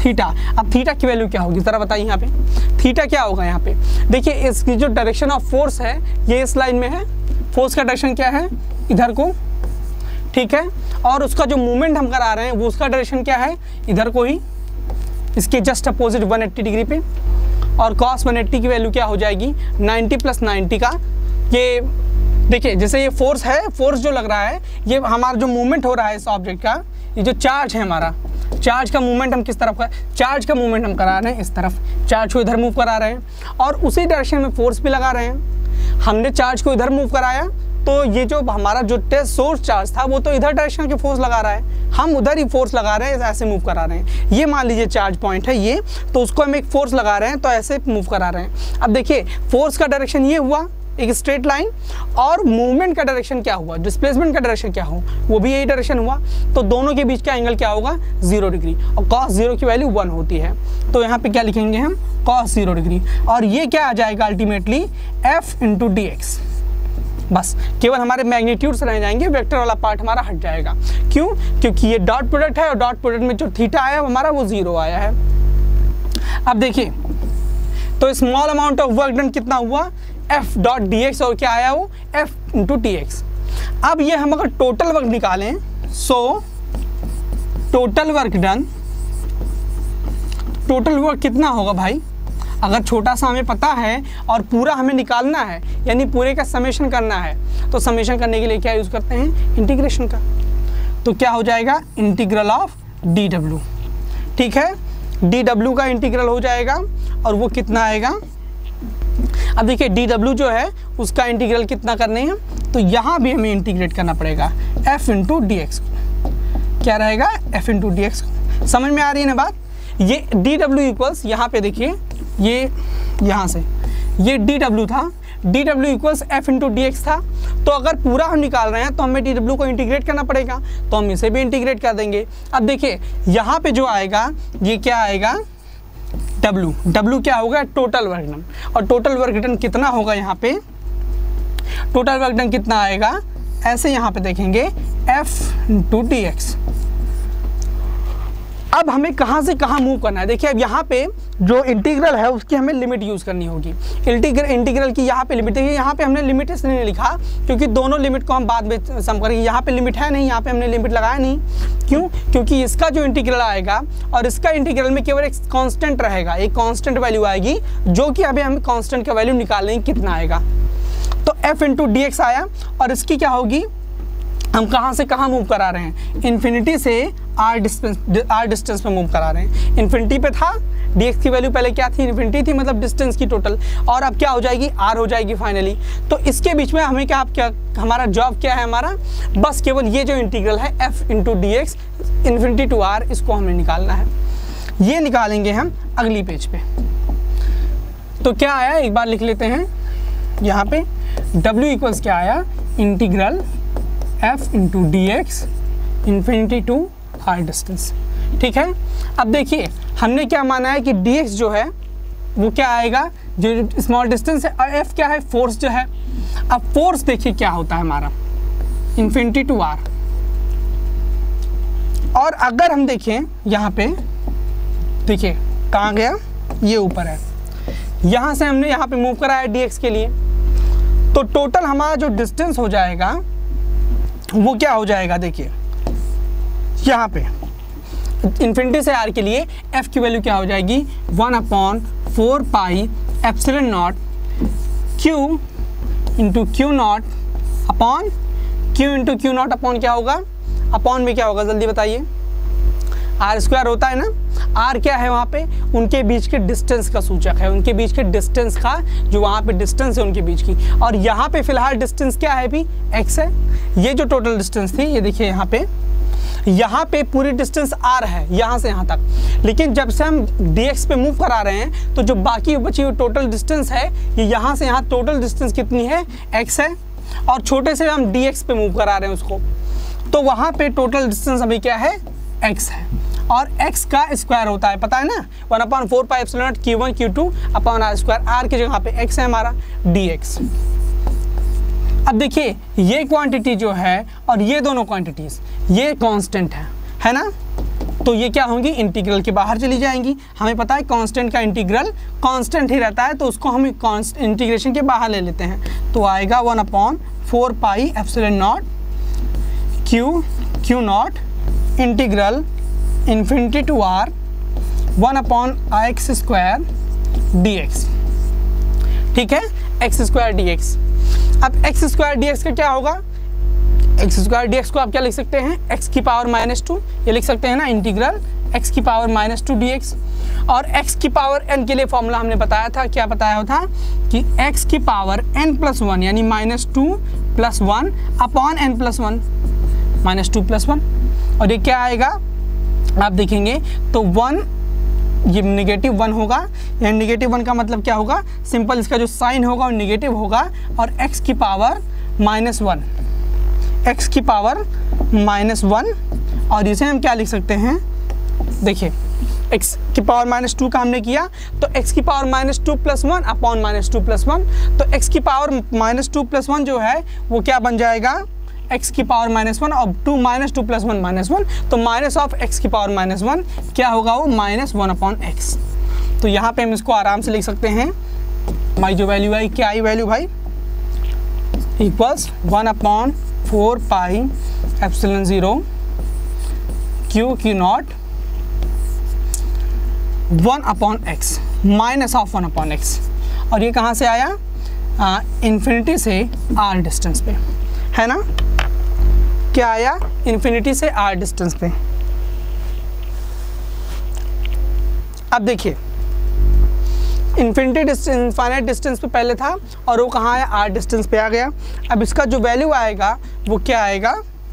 थीटा। अब थीटा की वैल्यू क्या होगी ज़रा बताइए यहाँ पे, थीटा क्या होगा यहाँ पे। देखिए इसकी जो डायरेक्शन ऑफ फोर्स है ये इस लाइन में है, फोर्स का डायरेक्शन क्या है इधर को, ठीक है, और उसका जो मूवमेंट हम करा रहे हैं वो उसका डायरेक्शन क्या है इधर को ही, इसके जस्ट अपोजिट एक सौ अस्सी डिग्री पे। और cos एक सौ अस्सी की वैल्यू क्या हो जाएगी नब्बे प्लस नब्बे का। ये देखिए जैसे ये फोर्स है, फोर्स जो लग रहा है ये हमारा जो मूवमेंट हो रहा है इस ऑब्जेक्ट का, ये जो चार्ज है हमारा, चार्ज का मूवमेंट हम किस तरफ का, चार्ज का मूवमेंट हम करा रहे हैं इस तरफ, चार्ज को इधर मूव करा रहे हैं और उसी डायरेक्शन में फोर्स भी लगा रहे हैं। हमने चार्ज को इधर मूव कराया तो ये जो हमारा जो टेस्ट सोर्स चार्ज था वो तो इधर डायरेक्शन के फोर्स लगा रहा है, हम उधर ही फोर्स लगा रहे हैं, ऐसे मूव करा रहे हैं। ये मान लीजिए चार्ज पॉइंट है ये, तो उसको हम एक फोर्स लगा रहे हैं तो ऐसे मूव करा रहे हैं। अब देखिए फोर्स का डायरेक्शन ये हुआ एक स्ट्रेट लाइन, और मूवमेंट का डायरेक्शन क्या हुआ, डिस्प्लेसमेंट का डायरेक्शन क्या हो, वो भी यही डायरेक्शन हुआ। तो दोनों के बीच का एंगल क्या होगा जीरो डिग्री, और कॉस जीरो की वैल्यू वन होती है। तो यहाँ पे क्या लिखेंगे हम कॉस जीरो डिग्री, और ये क्या आ जाएगा ultimately F into D X. बस केवल हमारे मैग्नीट्यूड्स रह जाएंगे, वेक्टर वाला पार्ट हमारा हट जाएगा। क्यों? क्योंकि ये डॉट प्रोडक्ट है और डॉट प्रोडक्ट में जो थीटा आया हमारा वो जीरो आया है। अब देखिए तो small amount of work done कितना हुआ एफ डॉट डी एक्स, और क्या आया वो एफ इंटू टी एक्स। अब ये हम अगर टोटल वर्क निकालें, so total work done, total work कितना होगा भाई, अगर छोटा सा हमें पता है और पूरा हमें निकालना है यानी पूरे का समेशन करना है, तो समेशन करने के लिए क्या यूज़ करते हैं इंटीग्रेशन का। तो क्या हो जाएगा इंटीग्रल ऑफ डी डब्ल्यू, ठीक है, डी डब्ल्यू का इंटीग्रल हो जाएगा और वो कितना आएगा। अब देखिए डी डब्ल्यू जो है उसका इंटीग्रल कितना करने हैं, तो यहाँ भी हमें इंटीग्रेट करना पड़ेगा एफ इंटू डी एक्स को, क्या रहेगा एफ इंटू डी एक्स को। समझ में आ रही है ना बात। ये डी डब्ल्यू इक्वल्स यहाँ पे देखिए ये यहाँ से ये डी डब्ल्यू था, D W equals F into D X था। तो अगर पूरा हम निकाल रहे हैं तो हमें डी डब्ल्यू को इंटीग्रेट करना पड़ेगा, तो हम इसे भी इंटीग्रेट कर देंगे। अब देखिए यहाँ पे जो आएगा ये क्या आएगा W, W क्या होगा टोटल वर्क डन, और टोटल वर्क डन कितना होगा यहाँ पे, टोटल वर्क डन कितना आएगा ऐसे यहाँ पे देखेंगे F इंटू डी एक्स। अब हमें कहाँ से कहाँ मूव करना है, देखिए अब यहाँ पे जो इंटीग्रल है उसकी हमें लिमिट यूज़ करनी होगी। इंटीग्रल इंटीग्रल की यहाँ पे लिमिट है, यहाँ पे हमने लिमिट इसलिए नहीं लिखा क्योंकि दोनों लिमिट को हम बाद में सम करेंगे। यहाँ पे लिमिट है नहीं, यहाँ पे हमने लिमिट लगाया नहीं। क्यों? क्योंकि इसका जो इंटीग्रल आएगा और इसका इंटीग्रल में केवल एक कांस्टेंट रहेगा, एक कांस्टेंट वैल्यू आएगी, जो कि अभी हम कांस्टेंट का वैल्यू निकाल लेंगे कितना आएगा। तो एफ इंटू डी एक्स आया, और इसकी क्या होगी, हम कहाँ से कहाँ मूव करा रहे हैं, इन्फिनिटी से आर डिस्टेंस आर डिस्टेंस पे मूव करा रहे हैं। इन्फिनिटी पे था, dx की वैल्यू पहले क्या थी, इन्फिनिटी थी, मतलब डिस्टेंस की टोटल, और अब क्या हो जाएगी आर हो जाएगी फाइनली। तो इसके बीच में हमें क्या क्या हमारा जॉब क्या है, हमारा बस केवल ये जो इंटीग्रल है F into D X infinity to R, इसको हमें निकालना है। ये निकालेंगे हम अगली पेज पे। तो क्या आया एक बार लिख लेते हैं यहाँ पे, W इक्वल्स क्या आया integral F into D X infinity to R distance, ठीक है। अब देखिए हमने क्या माना है कि dx जो है वो क्या आएगा, जो स्मॉल डिस्टेंस है, और f क्या है फोर्स जो है। अब फोर्स देखिए क्या होता है हमारा इन्फिनिटी टू आर, और अगर हम देखें यहाँ पे देखिए कहाँ गया, ये ऊपर है, यहाँ से हमने यहाँ पे मूव करा है dx के लिए, तो टोटल हमारा जो डिस्टेंस हो जाएगा वो क्या हो जाएगा, देखिए यहाँ पे इन्फिनिटी से आर के लिए f की वैल्यू क्या हो जाएगी one upon four pi epsilon naught q into Q naught upon q into Q naught upon क्या होगा, अपॉन में क्या होगा जल्दी बताइए, आर स्क्वायर होता है ना। आर क्या है वहाँ पे, उनके बीच के डिस्टेंस का सूचक है, उनके बीच के डिस्टेंस का जो वहाँ पे डिस्टेंस है उनके बीच की, और यहाँ पे फिलहाल डिस्टेंस क्या है भी x है। ये जो टोटल डिस्टेंस थी ये देखिए यहाँ पे, यहाँ पे पूरी डिस्टेंस आर है यहाँ से यहाँ तक, लेकिन जब से हम dx पे मूव करा रहे हैं तो जो बाकी बची हुई टोटल डिस्टेंस है ये यहाँ से यहाँ टोटल डिस्टेंस कितनी है x है, और छोटे से हम dx पे मूव करा रहे हैं उसको, तो वहाँ पे टोटल डिस्टेंस अभी क्या है x है, और x का स्क्वायर होता है पता है ना, one upon four pi epsilon naught Q one Q two upon R square, R की जगह पे x है हमारा dx। अब देखिए ये क्वांटिटी जो है और ये दोनों क्वांटिटीज ये कांस्टेंट है है ना, तो ये क्या होंगी, इंटीग्रल के बाहर चली जाएंगी। हमें पता है कांस्टेंट का इंटीग्रल कांस्टेंट ही रहता है, तो उसको हम इंटीग्रेशन के बाहर ले लेते हैं। तो आएगा one upon four pi epsilon naught Q Q naught integral infinity to R one upon X square D X. ठीक है, एक्स स्क्वायर डी एक्स। अब एक्स स्क्वायर डी एक्स का क्या होगा, एक्स स्क्वायर डी एक्स को आप क्या लिख सकते हैं, एक्स की पावर माइनस टू, ये लिख सकते हैं ना, इंटीग्रल एक्स की power minus two D X. और एक्स की पावर एन के लिए फॉर्मूला हमने बताया था, क्या बताया था कि एक्स की पावर एन प्लस वन यानी minus two plus one upon N plus one, minus two plus one. और ये क्या आएगा आप देखेंगे तो वन, ये निगेटिव वन होगा। या निगेटिव वन का मतलब क्या होगा, सिंपल इसका जो साइन होगा वो निगेटिव होगा। और x की पावर माइनस वन, एक्स की पावर माइनस वन, और इसे हम क्या लिख सकते हैं, देखिए x की पावर माइनस टू का हमने किया तो x की power minus two plus one upon minus two plus one. तो x की power minus two plus one जो है वो क्या बन जाएगा, x की पावर माइनस वन, और two minus two plus one minus one, तो माइनस ऑफ x की पावर माइनस वन क्या होगा, वो माइनस वन अपॉन एक्स। तो यहाँ पे हम इसको आराम से लिख सकते हैं, हमारी जो वैल्यू आई, क्या आई वैल्यू भाई, equals one upon four pi epsilon zero Q Q naught one upon X minus of one upon X. और ये कहाँ से आया, इन्फिनिटी से आर डिस्टेंस पे, है ना, क्या आया, इन्फिनिटी से आर डिस्टेंस पे। अब देखिए इन्फिनिटी डिस्टेंस, इनफाइनाइट डिस्टेंस पे पहले था और वो कहाँ आया, आर डिस्टेंस पे आ गया। अब इसका जो वैल्यू आएगा वो क्या आएगा,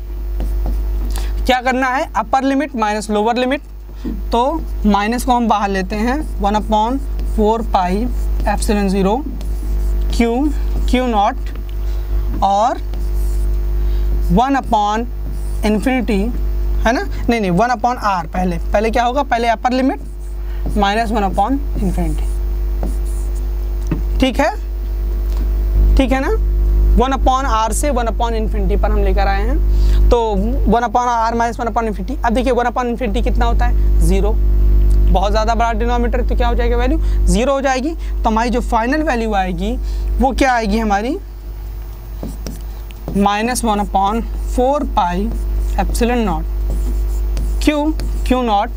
क्या करना है, upper limit minus lower limit. तो माइनस को हम बाहर लेते हैं, one upon four pi epsilon zero Q Q naught और वन अपॉन इन्फिनिटी, है ना, नहीं नहीं वन अपॉन आर, पहले पहले क्या होगा, पहले upper limit minus one upon infinity. ठीक है, ठीक है ना, वन अपॉन आर से वन अपॉन इन्फिनिटी पर हम लेकर आए हैं। तो one upon R minus one upon infinity. अब देखिए वन अपॉन इन्फिनिटी कितना होता है, ज़ीरो, बहुत ज़्यादा बड़ा डिनोमिनेटर, तो क्या हो जाएगा, वैल्यू ज़ीरो हो जाएगी। तो हमारी जो फाइनल वैल्यू आएगी वो क्या आएगी हमारी, minus one upon four pi epsilon naught Q Q naught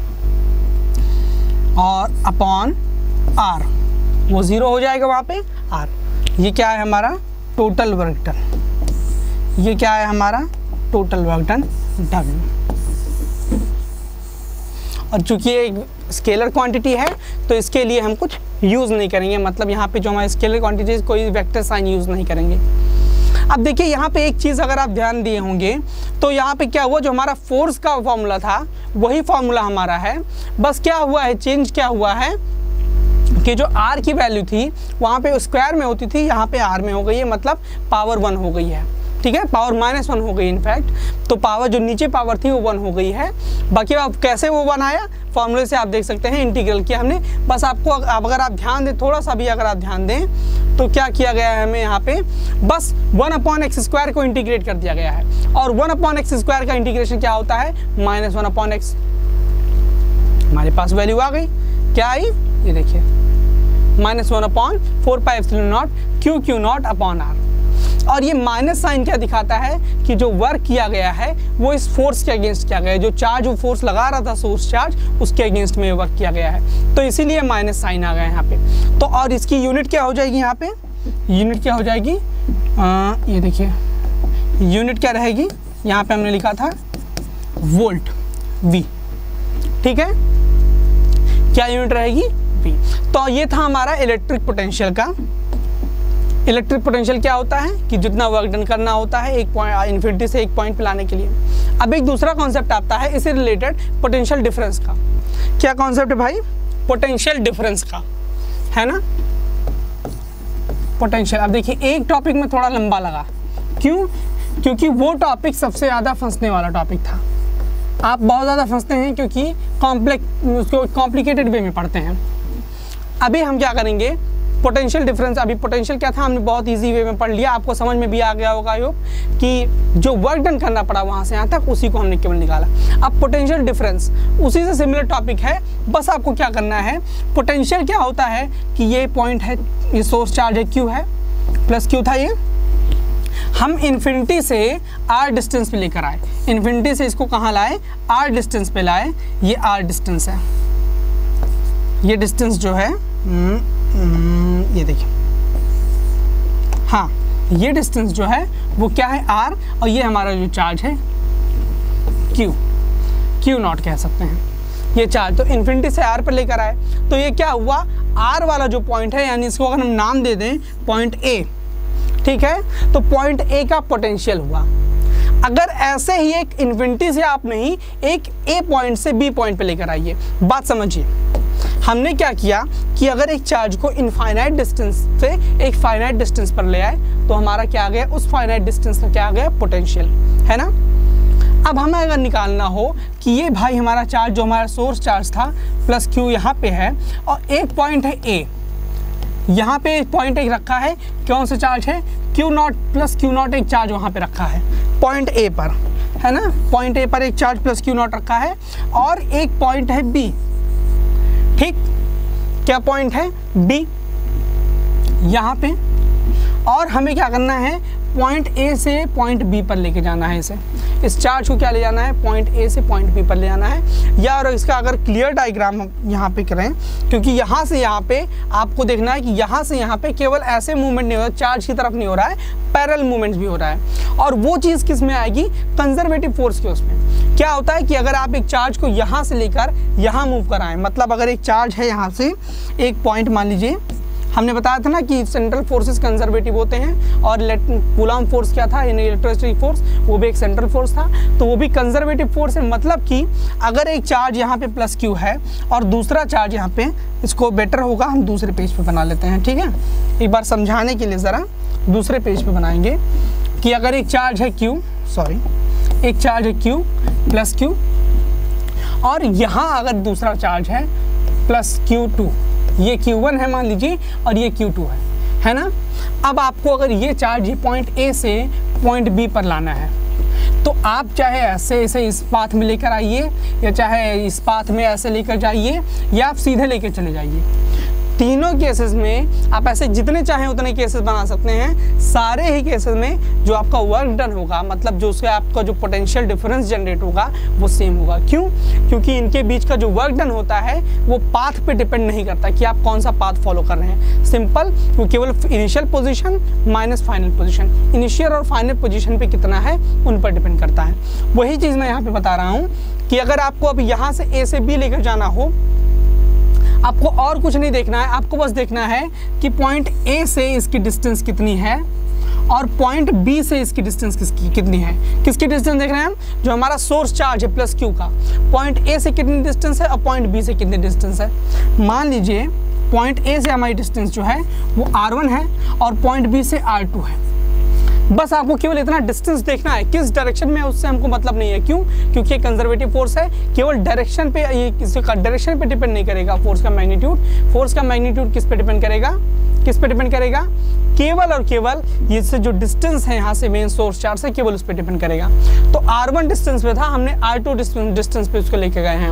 और अपॉन आर, वो ज़ीरो हो जाएगा वहाँ पे आर। ये क्या है हमारा टोटल वर्क डन, ये क्या है हमारा टोटल वर्क डन डब्ल्यू। और चूंकि ये एक स्केलर क्वांटिटी है तो इसके लिए हम कुछ यूज़ नहीं करेंगे, मतलब यहाँ पे जो हमारे स्केलर क्वांटिटी कोई वेक्टर साइन यूज़ नहीं करेंगे। अब देखिए यहाँ पे एक चीज़ अगर आप ध्यान दिए होंगे तो यहाँ पे क्या हुआ, जो हमारा फोर्स का फॉर्मूला था वही फॉर्मूला हमारा है, बस क्या हुआ है, चेंज क्या हुआ है कि जो r की वैल्यू थी वहाँ पे स्क्वायर में होती थी, यहाँ पे r में हो गई है, मतलब पावर वन हो गई है। ठीक है, पावर माइनस वन हो गई इनफैक्ट, तो पावर जो नीचे पावर थी वो वन हो गई है। बाकी अब कैसे वो वन आया, फॉर्मूले से आप देख सकते हैं, इंटीग्रल किया हमने। बस आपको अब अगर आप ध्यान दें, थोड़ा सा भी अगर आप ध्यान दें तो क्या किया गया है हमें यहाँ पे, बस वन अपॉन एक्स स्क्वायर को इंटीग्रेट कर दिया गया है। और वन अपॉन एक्स स्क्वायर का इंटीग्रेशन क्या होता है, माइनस वन अपॉन एक्स। हमारे पास वैल्यू आ गई, क्या आई, ये देखिए minus one upon four pi epsilon naught Q Q naught upon R. और ये माइनस साइन क्या दिखाता है कि जो वर्क किया गया है वो इस फोर्स के अगेंस्ट किया गया है, जो चार्ज वो फोर्स लगा रहा था सोर्स चार्ज, उसके अगेंस्ट में वर्क किया गया है, तो इसीलिए माइनस साइन आ गया यहाँ पे। तो और इसकी यूनिट क्या हो जाएगी, यहाँ पे यूनिट क्या हो जाएगी, आ, ये देखिए यूनिट क्या रहेगी, यहाँ पे हमने लिखा था वोल्ट वी। ठीक है, क्या यूनिट रहेगी, वी। तो ये था हमारा इलेक्ट्रिक पोटेंशियल का। इलेक्ट्रिक पोटेंशियल क्या होता है कि जितना वर्क डन करना होता है एक पॉइंट इन्फिनिटी से एक पॉइंट पे लाने के लिए। अब एक दूसरा कॉन्सेप्ट आता है इससे रिलेटेड, पोटेंशियल डिफरेंस का। क्या कॉन्सेप्ट है भाई, पोटेंशियल डिफरेंस का, है ना, पोटेंशियल। अब देखिए एक टॉपिक में थोड़ा लंबा लगा, क्यों, क्योंकि वो टॉपिक सबसे ज़्यादा फंसने वाला टॉपिक था। आप बहुत ज़्यादा फंसते हैं क्योंकि कॉम्प्लेक्स उसको कॉम्प्लिकेटेड वे में पढ़ते हैं। अभी हम क्या करेंगे, पोटेंशियल डिफरेंस, अभी पोटेंशियल क्या था हमने बहुत इजी वे में पढ़ लिया, आपको समझ में भी आ गया होगा यो कि जो वर्क डन करना पड़ा वहाँ से यहाँ तक उसी को हमने केवल निकाला। अब पोटेंशियल डिफरेंस उसी से सिमिलर टॉपिक है, बस आपको क्या करना है, पोटेंशियल क्या होता है कि ये पॉइंट है, ये सोर्स चार्ज है क्यू है, प्लस क्यू था ये, हम इन्फिनिटी से आर डिस्टेंस पे लेकर आए, इन्फिनिटी से इसको कहाँ लाए, आर डिस्टेंस पे लाए, ये आर डिस्टेंस है, ये डिस्टेंस जो है ये देखिए, हाँ ये डिस्टेंस जो है वो क्या है आर, और ये हमारा जो चार्ज है क्यू, क्यू नॉट कह सकते हैं ये चार्ज। तो इन्फिनिटी से आर पर लेकर आए, तो ये क्या हुआ, आर वाला जो पॉइंट है, यानी इसको अगर हम नाम दे दें पॉइंट ए, ठीक है, तो पॉइंट ए का पोटेंशियल हुआ। अगर ऐसे ही एक इन्फिनिटी से आप नहीं, एक ए पॉइंट से बी पॉइंट पे लेकर आइए, बात समझिए। हमने क्या किया कि अगर एक चार्ज को इनफाइनाइट डिस्टेंस से एक फाइनाइट डिस्टेंस पर ले आए, तो हमारा क्या आ गया, उस फाइनाइट डिस्टेंस का क्या आ गया, पोटेंशियल, है ना। अब हमें अगर निकालना हो कि ये भाई हमारा चार्ज जो हमारा सोर्स चार्ज था प्लस क्यू यहाँ पे है, और एक पॉइंट है ए, यहाँ पे पॉइंट एक रखा है, कौन सा चार्ज है, Q naught plus Q naught, एक चार्ज वहाँ पे रखा है पॉइंट ए पर, है ना, पॉइंट ए पर एक चार्ज प्लस क्यू नॉट रखा है, और एक पॉइंट है बी, ठीक, क्या पॉइंट है बी यहाँ पे, और हमें क्या करना है, पॉइंट ए से पॉइंट बी पर लेके जाना है इसे, इस चार्ज को क्या ले जाना है, पॉइंट ए से पॉइंट बी पर ले जाना है। या और इसका अगर क्लियर डायग्राम हम यहाँ पे करें, क्योंकि यहाँ से यहाँ पे आपको देखना है कि यहाँ से यहाँ पे केवल ऐसे मूवमेंट नहीं हो रहा, चार्ज की तरफ नहीं हो रहा है, पैरेलल मूवमेंट्स भी हो रहा है, और वो चीज़ किस में आएगी, कंजर्वेटिव फोर्स के उसमें। क्या होता है कि अगर आप एक चार्ज को यहाँ से लेकर यहाँ मूव कराएं, मतलब अगर एक चार्ज है यहाँ से एक पॉइंट, मान लीजिए हमने बताया था ना कि सेंट्रल फोर्सेस कंजर्वेटिव होते हैं, और कूलॉम फोर्स क्या था, इलेक्ट्रोस्टैटिक फोर्स, वो भी एक सेंट्रल फोर्स था, तो वो भी कंजर्वेटिव फोर्स है। मतलब कि अगर एक चार्ज यहाँ पे प्लस क्यू है और दूसरा चार्ज यहाँ पे, इसको बेटर होगा हम दूसरे पेज पे बना लेते हैं, ठीक है, एक बार समझाने के लिए ज़रा दूसरे पेज पे बनाएंगे कि अगर एक चार्ज है क्यू, सॉरी एक चार्ज है क्यू प्लस क्यू, और यहाँ अगर दूसरा चार्ज है प्लस क्यू टू, ये क्यू वन है मान लीजिए और ये क्यू टू है, है ना। अब आपको अगर ये चार्ज पॉइंट ए से पॉइंट बी पर लाना है, तो आप चाहे ऐसे ऐसे इस पाथ में लेकर आइए, या चाहे इस पाथ में ऐसे लेकर जाइए, या आप सीधे लेकर चले जाइए। तीनों केसेस में आप ऐसे जितने चाहें उतने केसेस बना सकते हैं। सारे ही केसेस में जो आपका वर्क डन होगा, मतलब जो उसका आपका जो पोटेंशियल डिफरेंस जनरेट होगा वो सेम होगा। क्यों? क्योंकि इनके बीच का जो वर्क डन होता है वो पाथ पे डिपेंड नहीं करता कि आप कौन सा पाथ फॉलो कर रहे हैं। सिंपल, वो केवल initial position minus final position, initial और फाइनल पोजीशन पे कितना है उन पर डिपेंड करता है। वही चीज़ मैं यहाँ पे बता रहा हूँ कि अगर आपको अब यहाँ से ए से बी लेकर जाना हो, आपको और कुछ नहीं देखना है, आपको बस देखना है कि पॉइंट ए से इसकी डिस्टेंस कितनी है और पॉइंट बी से इसकी डिस्टेंस किसकी कितनी है। किसकी डिस्टेंस देख रहे हैं हम? जो हमारा सोर्स चार्ज है प्लस क्यू का, पॉइंट ए से कितनी डिस्टेंस है और पॉइंट बी से कितनी डिस्टेंस है। मान लीजिए पॉइंट ए से हमारी डिस्टेंस जो है वो आर वन है और पॉइंट बी से आर टू है। बस आपको केवल इतना डिस्टेंस देखना है, किस डायरेक्शन में, उससे हमको मतलब नहीं है। क्यों? क्योंकि ये कंजर्वेटिव फोर्स है, केवल डायरेक्शन पे, ये किसी का डायरेक्शन पे डिपेंड नहीं करेगा। फोर्स का मैग्नीट्यूड, फोर्स का मैग्नीट्यूड किस पे डिपेंड करेगा? किस पे डिपेंड करेगा? केवल और केवल ये से जो डिस्टेंस है यहाँ से मेन सोर्स चार्ज से, केवल उस पर डिपेंड करेगा। तो आर वन डिस्टेंस पे था, हमने आर टू डिस्टेंस पे उसको लेके गए हैं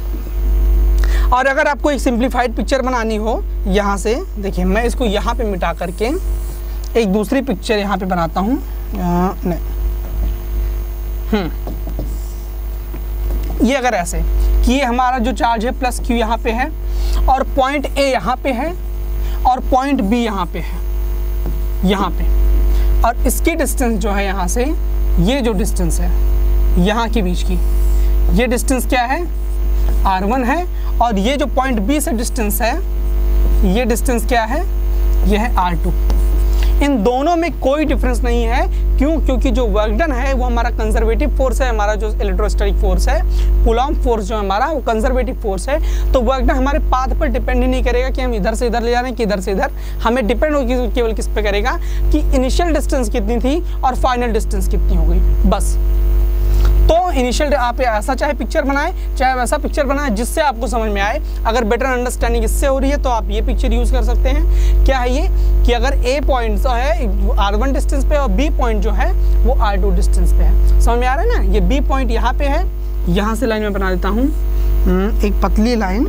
हम। और अगर आपको एक सिंप्लीफाइड पिक्चर बनानी हो, यहाँ से देखिए, मैं इसको यहाँ पे मिटा करके एक दूसरी पिक्चर यहाँ पे बनाता हूँ। नहीं, हम्म ये अगर ऐसे कि ये हमारा जो चार्ज है प्लस क्यू यहाँ पे है और पॉइंट ए यहाँ पे है और पॉइंट बी यहाँ पे है, यहाँ पे, और इसकी डिस्टेंस जो है यहाँ से, ये जो डिस्टेंस है यहाँ के बीच की, ये डिस्टेंस क्या है? आर वन है। और ये जो पॉइंट बी से डिस्टेंस है, ये डिस्टेंस क्या है? ये है आर टू। इन दोनों में कोई डिफरेंस नहीं है। क्यों? क्योंकि जो वर्क डन है वो हमारा कंजर्वेटिव फोर्स है, हमारा जो इलेक्ट्रोस्टैटिक फोर्स है, कूलॉम फोर्स जो हमारा वो कंजर्वेटिव फोर्स है। तो वर्क डन हमारे पाथ पर डिपेंड ही नहीं करेगा कि हम इधर से इधर ले जा रहे हैं कि इधर से इधर। हमें डिपेंड होगी केवल किस पे करेगा कि इनिशियल डिस्टेंस कितनी थी और फाइनल डिस्टेंस कितनी हो गई, बस। तो इनिशियल आप ऐसा चाहे पिक्चर बनाएं चाहे वैसा पिक्चर बनाएं जिससे आपको समझ में आए। अगर बेटर अंडरस्टैंडिंग इससे हो रही है तो आप ये पिक्चर यूज़ कर सकते हैं। क्या है ये कि अगर ए पॉइंट जो है आर वन डिस्टेंस पे और बी पॉइंट जो है वो आर टू डिस्टेंस पे है। समझ में आ रहा है ना। ये बी पॉइंट यहाँ पे है, यहाँ से लाइन में बना देता हूँ एक पतली लाइन,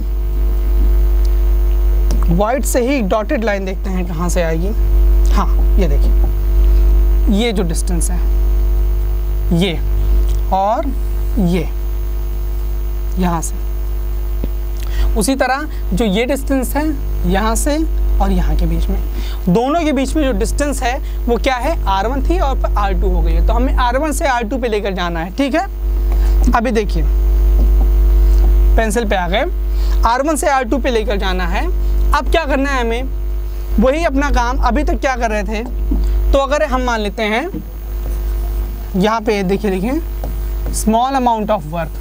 वाइट से ही डॉटेड लाइन देखते हैं कहाँ से आएगी। हाँ ये देखिए, ये जो डिस्टेंस है ये और ये यहाँ से, उसी तरह जो ये डिस्टेंस है यहाँ से और यहाँ के बीच में, दोनों के बीच में जो डिस्टेंस है वो क्या है आर वन थी और आर टू हो गई है। तो हमें आर वन से आर टू पे लेकर जाना है। ठीक है, अभी देखिए पेंसिल पे आ गए, आर वन से आर टू पे लेकर जाना है। अब क्या करना है हमें, वही अपना काम अभी तक क्या कर रहे थे। तो अगर हम मान लेते हैं यहाँ पे देखिए देखिए small amount of work,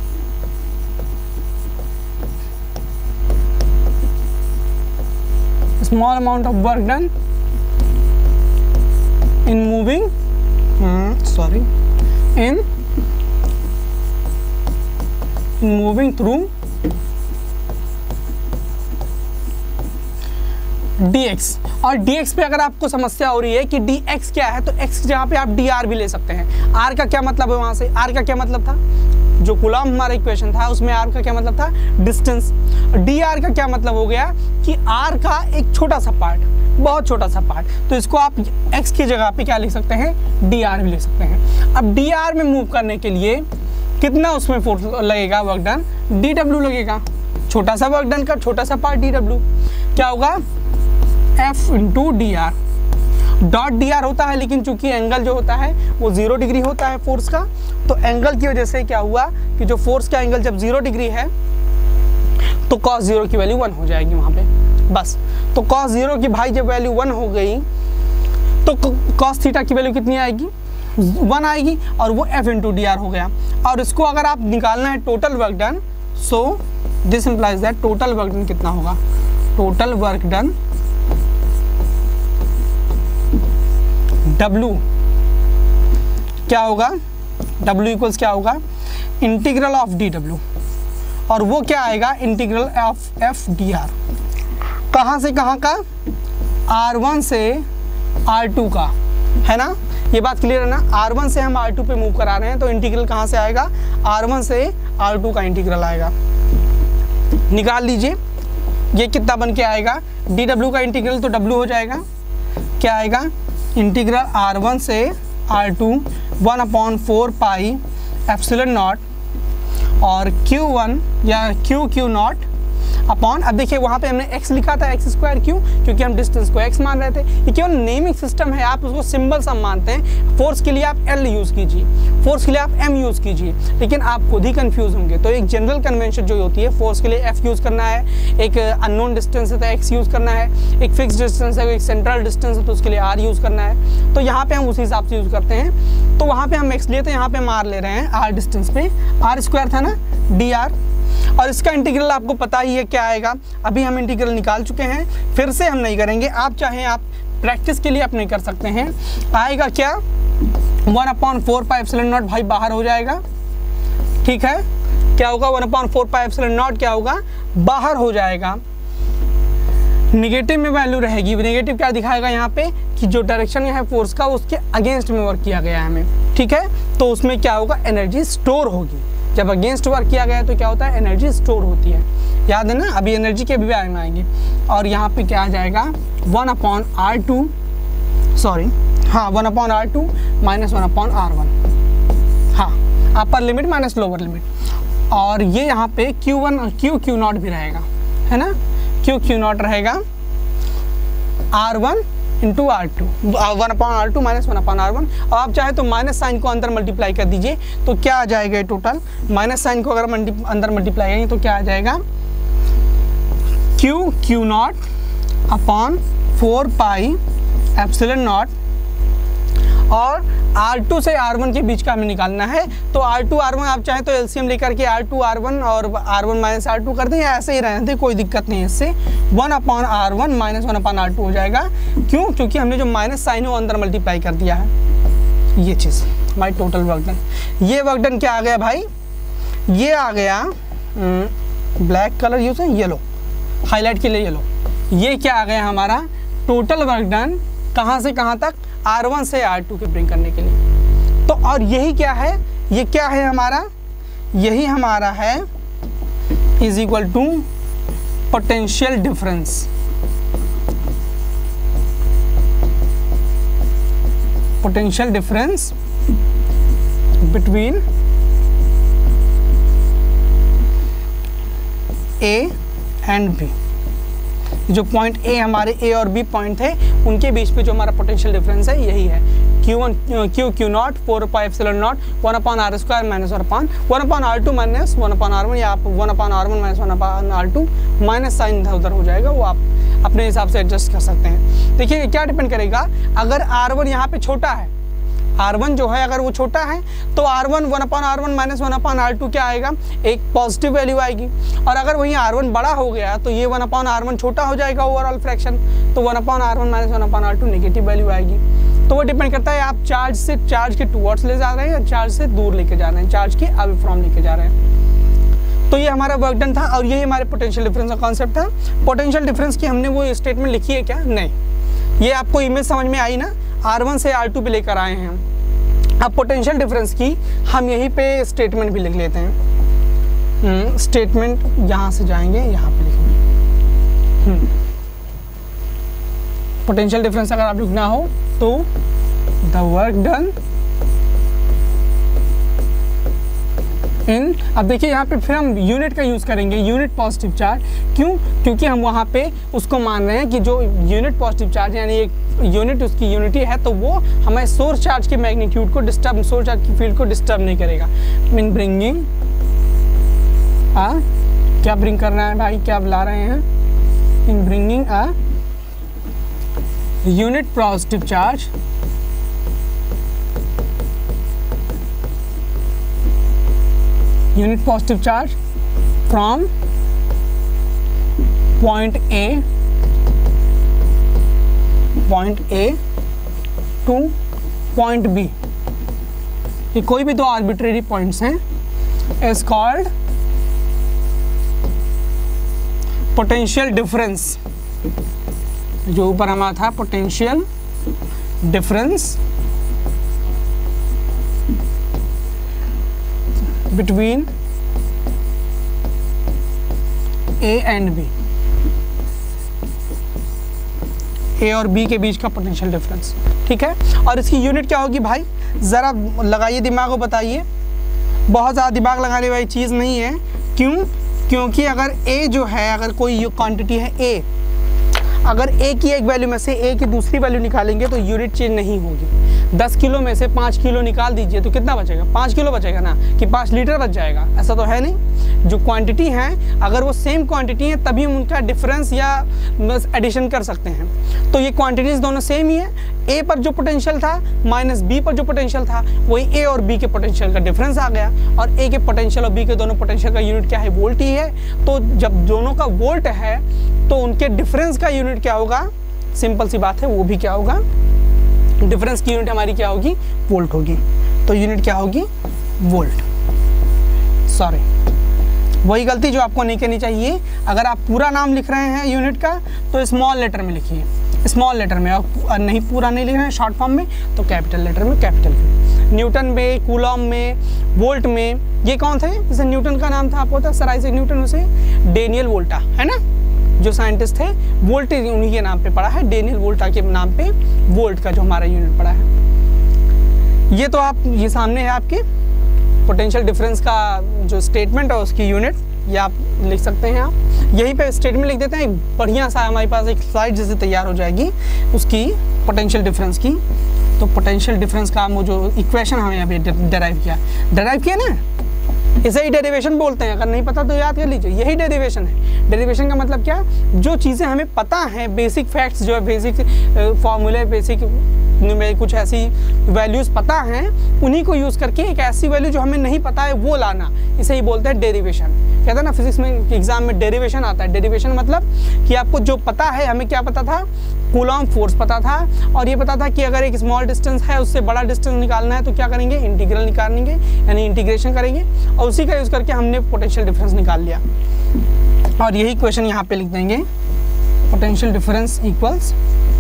small amount of work done in moving sorry in moving through dx। और dx पे अगर आपको समस्या हो रही है कि dx क्या है, तो x की जगह पे आप dr भी ले सकते हैं। r का क्या मतलब है, वहां से r का क्या मतलब था, जो कूलम हमारा इक्वेशन था उसमें r का क्या मतलब था डिस्टेंस। dr का क्या मतलब हो गया कि r का एक छोटा सा पार्ट, बहुत छोटा सा पार्ट, तो इसको आप x की जगह पे क्या लिख सकते हैं dr भी ले सकते हैं। अब dr में मूव करने के लिए कितना उसमें फोर्स लगेगा, वर्क डन dw लगेगा, छोटा सा वर्क डन का छोटा सा पार्ट dw, क्या होगा F into D R. Dot D R होता है, लेकिन चूंकि एंगल जो होता है वो जीरो डिग्री होता है फोर्स का, तो एंगल की वजह से क्या हुआ कि जो फोर्स का एंगल जब जीरो डिग्री है तो कॉस जीरो की वैल्यू वन हो जाएगी वहाँ पे बस। तो कॉस जीरो की भाई जब वैल्यू वन हो गई तो कॉस थीटा की वैल्यू कितनी आएगी, वन आएगी, और वो F इंटू डी आर हो गया। और इसको अगर आप निकालना है total work done, so this implies that total work done कितना होगा, टोटल वर्क डन W क्या होगा, W इक्वल्स क्या होगा इंटीग्रल ऑफ डी डब्ल्यू, और वो क्या आएगा integral of F D R. कहाँ से कहाँ का, आर वन से आर टू का, है ना, ये बात क्लियर है ना। आर वन से हम आर टू पे मूव करा रहे हैं तो इंटीग्रल कहाँ से आएगा, आर वन से आर टू का इंटीग्रल आएगा। निकाल लीजिए ये कितना बन के आएगा, डी डब्ल्यू का इंटीग्रल तो W हो जाएगा, क्या आएगा इंटीग्रल आर वन से R two one upon four pi epsilon naught और क्यू वन या क्यू क्यू नॉट अपॉन, अब देखिए वहाँ पे हमने x लिखा था एक्स स्क्वायर क्यों, क्योंकि हम डिस्टेंस को x मान रहे थे। ये केवल नेमिंग सिस्टम है, आप उसको सिंबल सब मानते हैं। फोर्स के लिए आप L यूज़ कीजिए, फोर्स के लिए आप M यूज़ कीजिए, लेकिन आप खुद ही कंफ्यूज होंगे। तो एक जनरल कन्वेंशन जो होती है, फोर्स के लिए F यूज़ करना है, एक अननोन डिस्टेंस है तो x यूज़ करना है, एक फिक्स डिस्टेंस है, एक सेंट्रल डिस्टेंस है तो उसके लिए R यूज़ करना है। तो यहाँ पे हम उसी हिसाब से यूज़ करते हैं। तो वहाँ पे हम x लिए तो यहाँ पे हम R ले रहे हैं, R डिस्टेंस पे, R स्क्वायर था ना डी आर, और इसका इंटीग्रल आपको पता ही है क्या आएगा। अभी हम इंटीग्रल निकाल चुके हैं, फिर से हम नहीं करेंगे, आप चाहें आप प्रैक्टिस के लिए अपने कर सकते हैं। आएगा क्या, one upon four pi epsilon naught भाई बाहर हो जाएगा, ठीक है, क्या होगा one upon four pi epsilon naught क्या होगा बाहर हो जाएगा। निगेटिव में वैल्यू रहेगी, निगेटिव क्या दिखाएगा यहाँ पे कि जो डायरेक्शन है फोर्स का उसके अगेंस्ट में वर्क किया गया है हमें, ठीक है, तो उसमें क्या होगा एनर्जी स्टोर होगी। जब अगेंस्ट वर्क किया गया है तो क्या होता है एनर्जी स्टोर होती है, याद है ना, अभी एनर्जी के भी बारे में आएंगे। और यहाँ पे क्या आ जाएगा one upon R two sorry हाँ one upon R two minus one upon R one, हाँ upper limit minus lower limit, और ये यहाँ पे क्यू वन और क्यू क्यू नॉट भी रहेगा, है ना, क्यू क्यू नॉट रहेगा R one into R two, one upon R two minus one upon R one. और आप चाहे तो माइनस साइन को अंदर मल्टीप्लाई कर दीजिए तो क्या आ जाएगा टोटल, माइनस साइन को अगर मल्टी अंदर मल्टीप्लाई करेंगे तो क्या आ जाएगा Q Q naught upon four pi epsilon naught, और आर टू से आर वन के बीच का हमें निकालना है। तो आर टू आर वन आप चाहें तो एलसीएम लेकर के आर टू आर वन और R one minus R two कर दें, या ऐसे ही रहने दें, कोई दिक्कत नहीं है इससे। One upon R one minus one upon R two हो जाएगा, क्यों, क्योंकि हमने जो माइनस साइन है वो अंदर मल्टीप्लाई कर दिया है, ये चीज़ हमारी टोटल वर्क डन। ये वर्क डन क्या आ गया भाई, ये आ गया ब्लैक कलर यूज है, येलो हाईलाइट के लिए येलो। ये क्या आ गया हमारा टोटल वर्क डन, कहाँ से कहाँ तक, आर वन से आर टू के ब्रिंग करने के लिए। तो और यही क्या है, ये क्या है हमारा, यही हमारा है is equal to potential difference. Potential difference between A and B. जो पॉइंट ए हमारे ए और बी पॉइंट थे उनके बीच पे जो हमारा पोटेंशियल डिफरेंस है यही है Q one Q Q naught four pi epsilon naught one upon R square minus one upon one upon R two minus one upon R one, या आप one upon R one minus one upon R two, minus sign इधर उधर हो जाएगा, वो आप अपने हिसाब से एडजस्ट कर सकते हैं। देखिए क्या डिपेंड करेगा, अगर आर वन यहाँ पे छोटा है, आर वन जो है अगर वो छोटा है तो R one one upon R one minus one upon R two क्या आएगा, एक पॉजिटिव वैल्यू आएगी। और अगर वहीं आर वन बड़ा हो गया तो ये वन अपॉन आर वन छोटा हो जाएगा ओवरऑल फ्रैक्शन, तो one upon R one minus one upon R two negative value आएगी। तो वो डिपेंड करता है आप चार्ज से चार्ज के टुवर्ड्स ले जा रहे हैं या चार्ज से दूर लेके जा रहे हैं, चार्ज के अवे फ्रॉम लेके जा रहे हैं। तो ये हमारा वर्क डन था और यही हमारे पोटेंशियल डिफरेंस का कॉन्सेप्ट था। पोटेंशियल डिफरेंस की हमने वो स्टेटमेंट लिखी है क्या, नहीं, ये आपको इमेज समझ में आई ना, आर वन से आर टू पे लेकर आए हैं हम। अब पोटेंशियल डिफरेंस की हम यहीं पे स्टेटमेंट भी लिख लेते हैं। स्टेटमेंट यहाँ से जाएंगे, यहाँ पे लिखेंगे पोटेंशियल डिफरेंस अगर आप लिखना हो तो द वर्क डन इन, अब देखिए यहाँ पे फिर हम यूनिट का यूज़ करेंगे, यूनिट पॉजिटिव चार्ज। क्यों, क्योंकि हम वहाँ पे उसको मान रहे हैं कि जो यूनिट पॉजिटिव चार्ज यानी एक यूनिट उसकी यूनिटी है तो वो हमें सोर्स चार्ज के मैग्नीट्यूड को डिस्टर्ब, सोर्स चार्ज की फील्ड को डिस्टर्ब नहीं करेगा। मीन ब्रिंगिंग आ क्या ब्रिंग करना है भाई, क्या बुला रहे हैं, in bringing a unit positive charge unit positive charge from point A point A to point B, ये कोई भी दो आर्बिट्रेरी पॉइंट्स हैं, is called पोटेंशियल डिफरेंस। जो ऊपर हमारा था potential difference between A and B, A और बी के बीच का पोटेंशियल डिफरेंस। ठीक है, और इसकी यूनिट क्या होगी भाई, ज़रा लगाइए दिमाग को, बताइए। बहुत ज़्यादा दिमाग लगाने वाली चीज़ नहीं है। क्यों, क्योंकि अगर ए जो है, अगर कोई क्वांटिटी है ए, अगर ए की एक वैल्यू में से ए की दूसरी वैल्यू निकालेंगे तो यूनिट चेंज नहीं होगी। दस किलो में से पाँच किलो निकाल दीजिए तो कितना बचेगा, पाँच किलो बचेगा ना, कि पाँच लीटर बच जाएगा, ऐसा तो है नहीं। जो क्वांटिटी है अगर वो सेम क्वांटिटी है तभी हम उनका डिफरेंस या एडिशन कर सकते हैं। तो ये क्वांटिटीज दोनों सेम ही है। ए पर जो पोटेंशियल था माइनस बी पर जो पोटेंशियल था वही ए और बी के पोटेंशियल का डिफरेंस आ गया, और ए के पोटेंशियल और बी के दोनों पोटेंशियल का यूनिट क्या है, वोल्ट ही है। तो जब दोनों का वोल्ट है तो उनके डिफरेंस का यूनिट क्या होगा, सिंपल सी बात है, वो भी क्या होगा, डिफरेंस की यूनिट हमारी क्या होगी, वोल्ट होगी। तो यूनिट क्या होगी, वोल्ट। सॉरी, वही गलती जो आपको नहीं करनी चाहिए। अगर आप पूरा नाम लिख रहे हैं यूनिट का तो स्मॉल लेटर में लिखिए, स्मॉल लेटर में, और नहीं पूरा नहीं लिख रहे हैं शॉर्ट फॉर्म में तो कैपिटल लेटर में, कैपिटल में। न्यूटन में, कूलॉम में, वोल्ट में, ये कौन थे, जैसे न्यूटन का नाम था आपको पता, सर आइजैक न्यूटन, उसे डेनियल वोल्टा है ना, जो साइंटिस्ट थे, वोल्ट उन्हीं के नाम पे पड़ा है, डेनियल वोल्टा के नाम पे वोल्ट का जो हमारा यूनिट पड़ा है। ये तो आप, ये सामने है आपके पोटेंशियल डिफरेंस का जो स्टेटमेंट है उसकी यूनिट, ये आप लिख सकते हैं। आप यहीं पे स्टेटमेंट लिख देते हैं, एक बढ़िया सा हमारे पास एक स्लाइड जैसे तैयार हो जाएगी उसकी पोटेंशियल डिफरेंस की। तो पोटेंशियल डिफरेंस का वो जो इक्वेशन हमने अभी डेराइव किया, डेराइव किया ना, इसे ही डेरिवेशन बोलते हैं। अगर नहीं पता तो याद कर लीजिए, यही डेरिवेशन है। डेरिवेशन का मतलब क्या, जो चीज़ें हमें पता है, बेसिक फैक्ट्स जो है, बेसिक फॉर्मूले, बेसिक में कुछ ऐसी वैल्यूज़ पता हैं, उन्हीं को यूज़ करके एक ऐसी वैल्यू जो हमें नहीं पता है वो लाना, इसे ही बोलते हैं डेरिवेशन। कहते हैं ना फिजिक्स में एग्जाम में डेरिवेशन आता है। डेरिवेशन मतलब कि आपको जो पता है, हमें क्या पता था, कूलॉम फोर्स पता था, और ये पता था कि अगर एक स्मॉल डिस्टेंस है उससे बड़ा डिस्टेंस निकालना है तो क्या करेंगे, इंटीग्रल निकालेंगे, यानी इंटीग्रेशन करेंगे, और उसी का यूज़ करके हमने पोटेंशियल डिफरेंस निकाल लिया। और यही क्वेश्चन यहाँ पे लिख देंगे, पोटेंशियल डिफरेंस इक्वल्स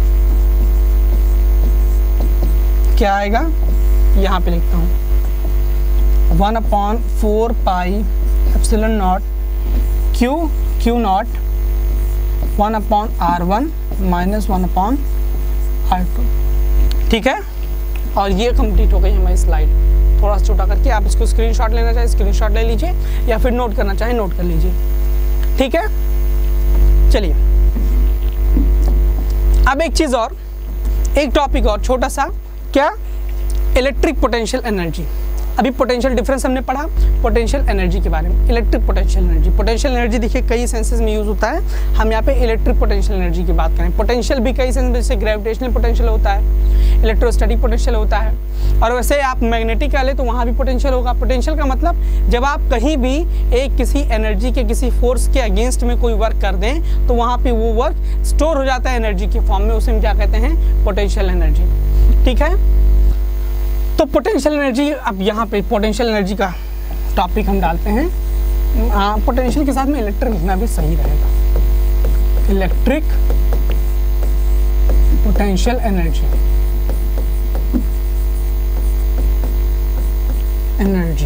क्या आएगा, यहाँ पे लिखता हूँ one upon four pi epsilon naught Q Q naught one upon R one minus one upon R two. ठीक है, और ये कंप्लीट हो गई हमारी स्लाइड। थोड़ा सा छोटा करके आप इसको स्क्रीनशॉट लेना चाहे स्क्रीनशॉट ले लीजिए, या फिर नोट करना चाहे नोट कर लीजिए। ठीक है, चलिए अब एक चीज़ और, एक टॉपिक और छोटा सा, क्या, इलेक्ट्रिक पोटेंशियल एनर्जी। अभी पोटेंशियल डिफरेंस हमने पढ़ा, पोटेंशियल एनर्जी के बारे में। Electric potential energy, potential energy देखिए कई सेंसेस में यूज़ होता है, हम यहाँ पे इलेक्ट्रिक पोटेंशियल एनर्जी की बात करें। पोटेंशियल भी कई सेंस में, जैसे ग्रेविटेशनल पोटेंशियल होता है, इलेक्ट्रोस्टैटिक पोटेंशियल होता है, और वैसे आप मैग्नेटिक वाले तो वहाँ भी पोटेंशियल होगा। पोटेंशियल का मतलब जब आप कहीं भी एक किसी एनर्जी के, किसी फोर्स के अगेंस्ट में कोई वर्क कर दें तो वहाँ पे वो वर्क स्टोर हो जाता है एनर्जी के फॉर्म में, उसे हम क्या कहते हैं, पोटेंशियल एनर्जी। ठीक है, तो पोटेंशियल एनर्जी, अब यहाँ पे पोटेंशियल एनर्जी का टॉपिक हम डालते हैं। पोटेंशियल के साथ में इलेक्ट्रिक लिखना भी सही रहेगा, इलेक्ट्रिक पोटेंशियल एनर्जी, एनर्जी।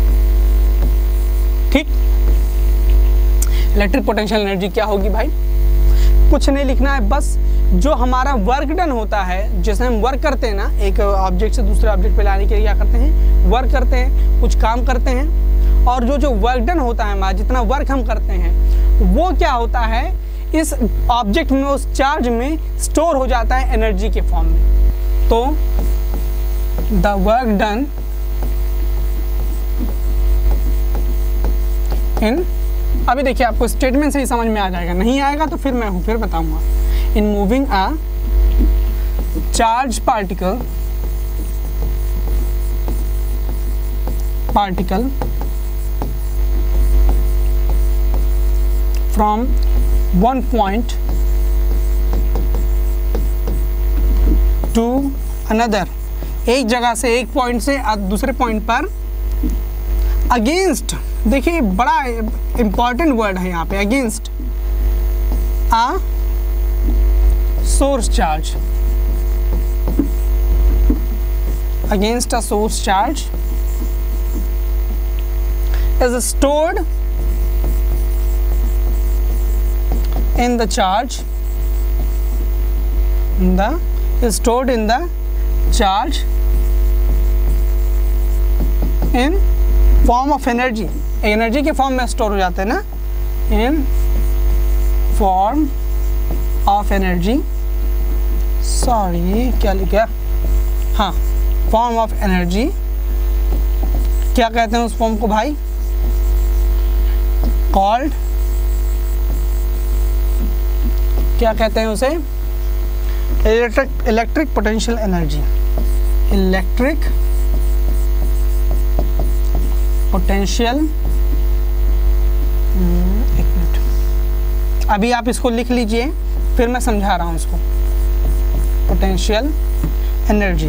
ठीक, इलेक्ट्रिक पोटेंशियल एनर्जी क्या होगी भाई, कुछ नहीं लिखना है, बस जो हमारा वर्क डन होता है, जैसे हम वर्क करते हैं ना, एक ऑब्जेक्ट से दूसरे ऑब्जेक्ट पे लाने के लिए क्या करते हैं, वर्क करते हैं, कुछ काम करते हैं, और जो जो वर्क डन होता है हमारा, जितना वर्क हम करते हैं वो क्या होता है, इस ऑब्जेक्ट में, उस चार्ज में स्टोर हो जाता है एनर्जी के फॉर्म में। तो द वर्क डन इन, अभी देखिए आपको स्टेटमेंट से ही समझ में आ जाएगा, नहीं आएगा तो फिर मैं हूँ फिर बताऊंगा। In moving a charge particle particle from one point to another, एक जगह से, एक पॉइंट से दूसरे पॉइंट पर, अगेंस्ट, देखिए बड़ा इंपॉर्टेंट वर्ड है यहाँ पे, against a source charge, against a source charge is stored in the charge in the is stored in the charge in form of energy, energy के फॉर्म में स्टोर हो जाते हैं ना, in form of energy, sorry क्या लिखा, हाँ, form of energy. क्या कहते हैं उस फॉर्म को भाई, कॉल्ड, क्या कहते हैं उसे, electric electric potential energy, electric potential. एक मिनट, अभी आप इसको लिख लीजिए, फिर मैं समझा रहा हूँ इसको। पोटेंशियल एनर्जी,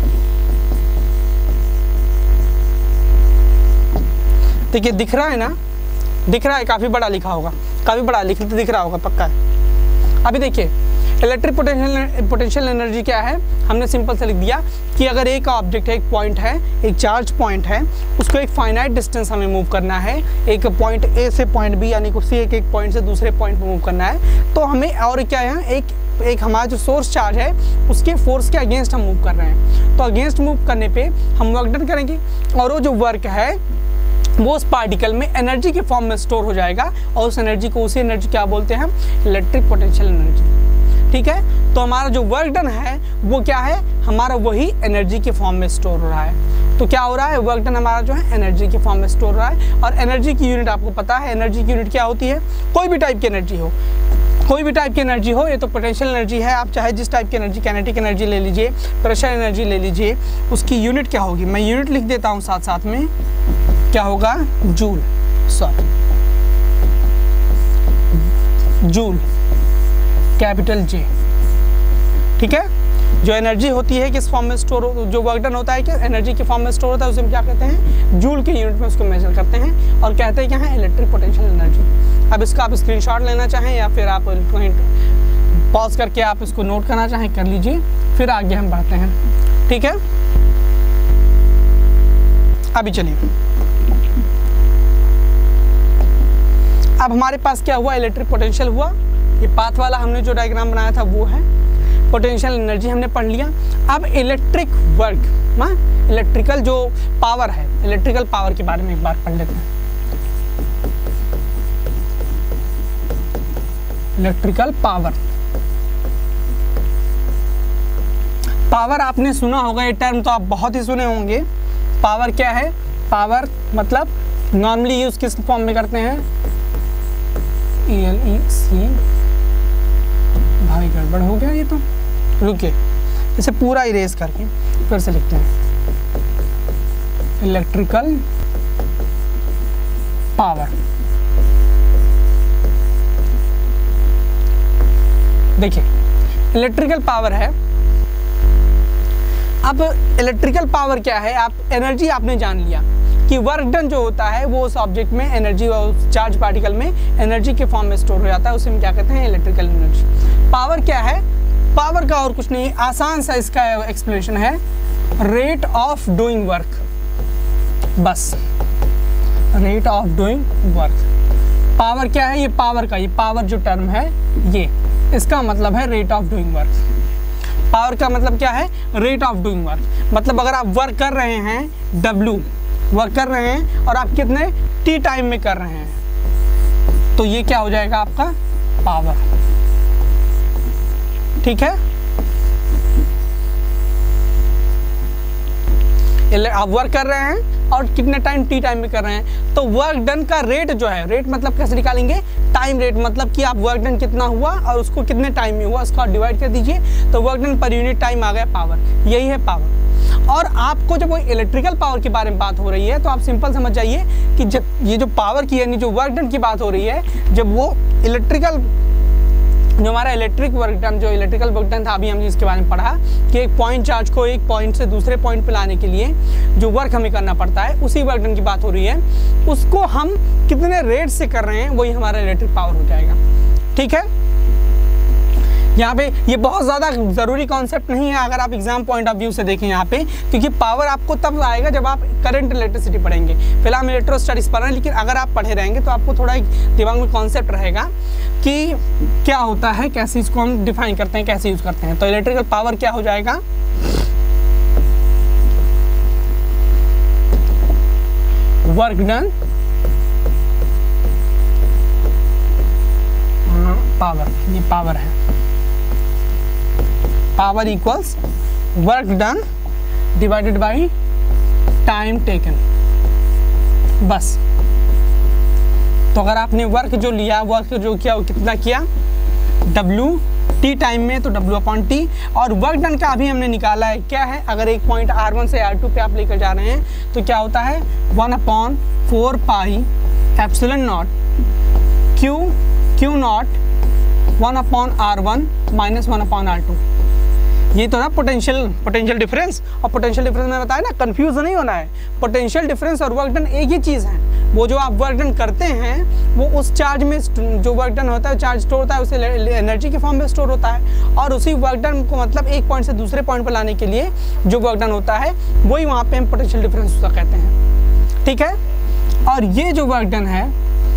देखिए दिख रहा है ना, दिख रहा है, काफ़ी बड़ा लिखा होगा, काफ़ी बड़ा लिख दिख रहा होगा पक्का है। अभी देखिए इलेक्ट्रिक पोटेंशियल पोटेंशियल एनर्जी क्या है, हमने सिंपल से लिख दिया कि अगर एक ऑब्जेक्ट है, एक पॉइंट है, एक चार्ज पॉइंट है, उसको एक फाइनाइट डिस्टेंस हमें मूव करना है, एक पॉइंट ए से पॉइंट बी, यानी उसी एक एक पॉइंट से दूसरे पॉइंट पर मूव करना है, तो हमें, और क्या है, एक एक हमारा जो सोर्स चार्ज है उसके फोर्स के अगेंस्ट हम मूव कर रहे हैं, तो अगेंस्ट मूव करने पे हम वर्क डन करेंगे, और वो जो वर्क है वो उस पार्टिकल में एनर्जी के फॉर्म में स्टोर हो जाएगा, और उस एनर्जी को, उसी एनर्जी क्या बोलते हैं हम, इलेक्ट्रिक पोटेंशियल एनर्जी। ठीक है, तो हमारा जो वर्क डन है वो क्या है, हमारा वही एनर्जी के फॉर्म में स्टोर हो रहा है। तो क्या हो रहा है, वर्क डन हमारा जो है एनर्जी के फॉर्म में स्टोर हो रहा है। और एनर्जी की यूनिट आपको पता है, एनर्जी की यूनिट क्या होती है, कोई भी टाइप की एनर्जी हो, कोई भी टाइप की एनर्जी हो, ये तो पोटेंशियल एनर्जी है, आप चाहे जिस टाइप की एनर्जी, काइनेटिक एनर्जी ले लीजिए, प्रेशर एनर्जी ले लीजिए, उसकी यूनिट क्या होगी, मैं यूनिट लिख देता हूँ साथ साथ में, क्या होगा, joule, sorry joule, capital J. ठीक है, जो एनर्जी होती है किस फॉर्म में स्टोर हो, जो वर्क डन होता है कि एनर्जी के फॉर्म में स्टोर होता है, उसे हम क्या कहते हैं, जूल के यूनिट में उसको मेजर करते हैं और कहते हैं क्या है, इलेक्ट्रिक पोटेंशियल एनर्जी। अब इसका आप स्क्रीनशॉट लेना चाहें या फिर आप पॉज करके आप इसको नोट करना चाहें कर लीजिए, फिर आगे हम बढ़ते हैं। ठीक है, अभी चलिए, अब हमारे पास क्या हुआ, इलेक्ट्रिक पोटेंशियल हुआ, ये पाथ वाला हमने जो डायग्राम बनाया था वो है, पोटेंशियल एनर्जी हमने पढ़ लिया। अब इलेक्ट्रिक वर्क, हाँ इलेक्ट्रिकल जो पावर है, इलेक्ट्रिकल पावर के बारे में एक बार पढ़ लेते हैं। इलेक्ट्रिकल पावर, पावर आपने सुना होगा, ये टर्म तो आप बहुत ही सुने होंगे। पावर क्या है, पावर मतलब नॉर्मली यूज किस फॉर्म में करते हैं, ई एल ई सी, भाई गड़बड़ हो गया ये तो, रुकिए इसे पूरा इरेज करके फिर से लिखते हैं, इलेक्ट्रिकल पावर। देखिए इलेक्ट्रिकल पावर है, अब इलेक्ट्रिकल पावर क्या है, आप एनर्जी आपने जान लिया कि वर्क डन जो होता है वो उस ऑब्जेक्ट में एनर्जी और चार्ज पार्टिकल में एनर्जी के फॉर्म में स्टोर हो जाता है, उसे हम क्या कहते हैं, इलेक्ट्रिकल एनर्जी। पावर क्या है, पावर का और कुछ नहीं, आसान सा इसका एक्सप्लेनेशन है, रेट ऑफ डूइंग वर्क, बस rate of doing work. Power क्या है, ये पावर का, ये पावर जो टर्म है ये, इसका मतलब है rate of doing work. Power का मतलब क्या है, रेट ऑफ डूइंग वर्क, मतलब अगर आप वर्क कर रहे हैं, डब्ल्यू वर्क कर रहे हैं और आप कितने टी टाइम में कर रहे हैं, तो ये क्या हो जाएगा आपका पावर। ठीक है, आप वर्क कर रहे हैं और कितने टाइम टी टाइम में कर रहे हैं, तो वर्क डन का रेट जो है, रेट मतलब कैसे निकालेंगे, टाइम रेट, मतलब कि आप वर्क डन कितना हुआ और उसको कितने टाइम में हुआ उसका डिवाइड कर दीजिए, तो work done per unit time आ गया पावर, यही है पावर। और आपको जब वो इलेक्ट्रिकल पावर के बारे में बात हो रही है तो आप सिंपल समझ जाइए कि जब ये जो पावर की यानी जो वर्क डन की बात हो रही है, जब वो इलेक्ट्रिकल जो हमारा इलेक्ट्रिक वर्क डन, जो इलेक्ट्रिकल वर्क डन था, अभी हमने इसके बारे में पढ़ा कि एक पॉइंट चार्ज को एक पॉइंट से दूसरे पॉइंट पे लाने के लिए जो वर्क हमें करना पड़ता है, उसी वर्क डन की बात हो रही है, उसको हम कितने रेट से कर रहे हैं वही हमारा इलेक्ट्रिक पावर हो जाएगा। ठीक है, यहाँ पे ये बहुत ज़्यादा ज़रूरी कॉन्सेप्ट नहीं है अगर आप एग्जाम पॉइंट ऑफ व्यू से देखें यहाँ पे, क्योंकि पावर आपको तब आएगा जब आप करंट इलेक्ट्रिसिटी पढ़ेंगे। फिलहाल हम इलेक्ट्रोस्टैटिक्स पढ़ रहे हैं, लेकिन अगर आप पढ़े रहेंगे तो आपको थोड़ा एक दिमाग में कॉन्सेप्ट रहेगा कि क्या होता है, कैसे इसको हम डिफाइन करते हैं, कैसे यूज़ करते हैं। तो इलेक्ट्रिकल पावर क्या हो जाएगा, वर्क डन पावर, ये पावर है, power equals work done divided by time taken, बस। तो अगर आपने वर्क जो लिया, वर्क जो किया वो कितना किया, W टी टाइम में, तो W अपॉन टी, और वर्क डन का अभी हमने निकाला है क्या है, अगर एक पॉइंट आर वन से आर टू पे आप लेकर जा रहे हैं तो क्या होता है, one upon four pi epsilon naught Q Q naught one upon R one minus one upon R two. ये तो ना पोटेंशियल पोटेंशियल डिफरेंस, और पोटेंशियल डिफरेंस में बताया ना, कंफ्यूज नहीं होना है, पोटेंशियल डिफरेंस और वर्क डन एक ही चीज़ है। वो जो आप वर्क डन करते हैं वो उस चार्ज में, जो वर्क डन होता है चार्ज स्टोर होता है, उसे एनर्जी के फॉर्म में स्टोर होता है, और उसी वर्क डन को मतलब एक पॉइंट से दूसरे पॉइंट पर लाने के लिए जो वर्क डन होता है वही वहाँ पे हम पोटेंशियल डिफरेंस उसका कहते हैं। ठीक है, और ये जो वर्क डन है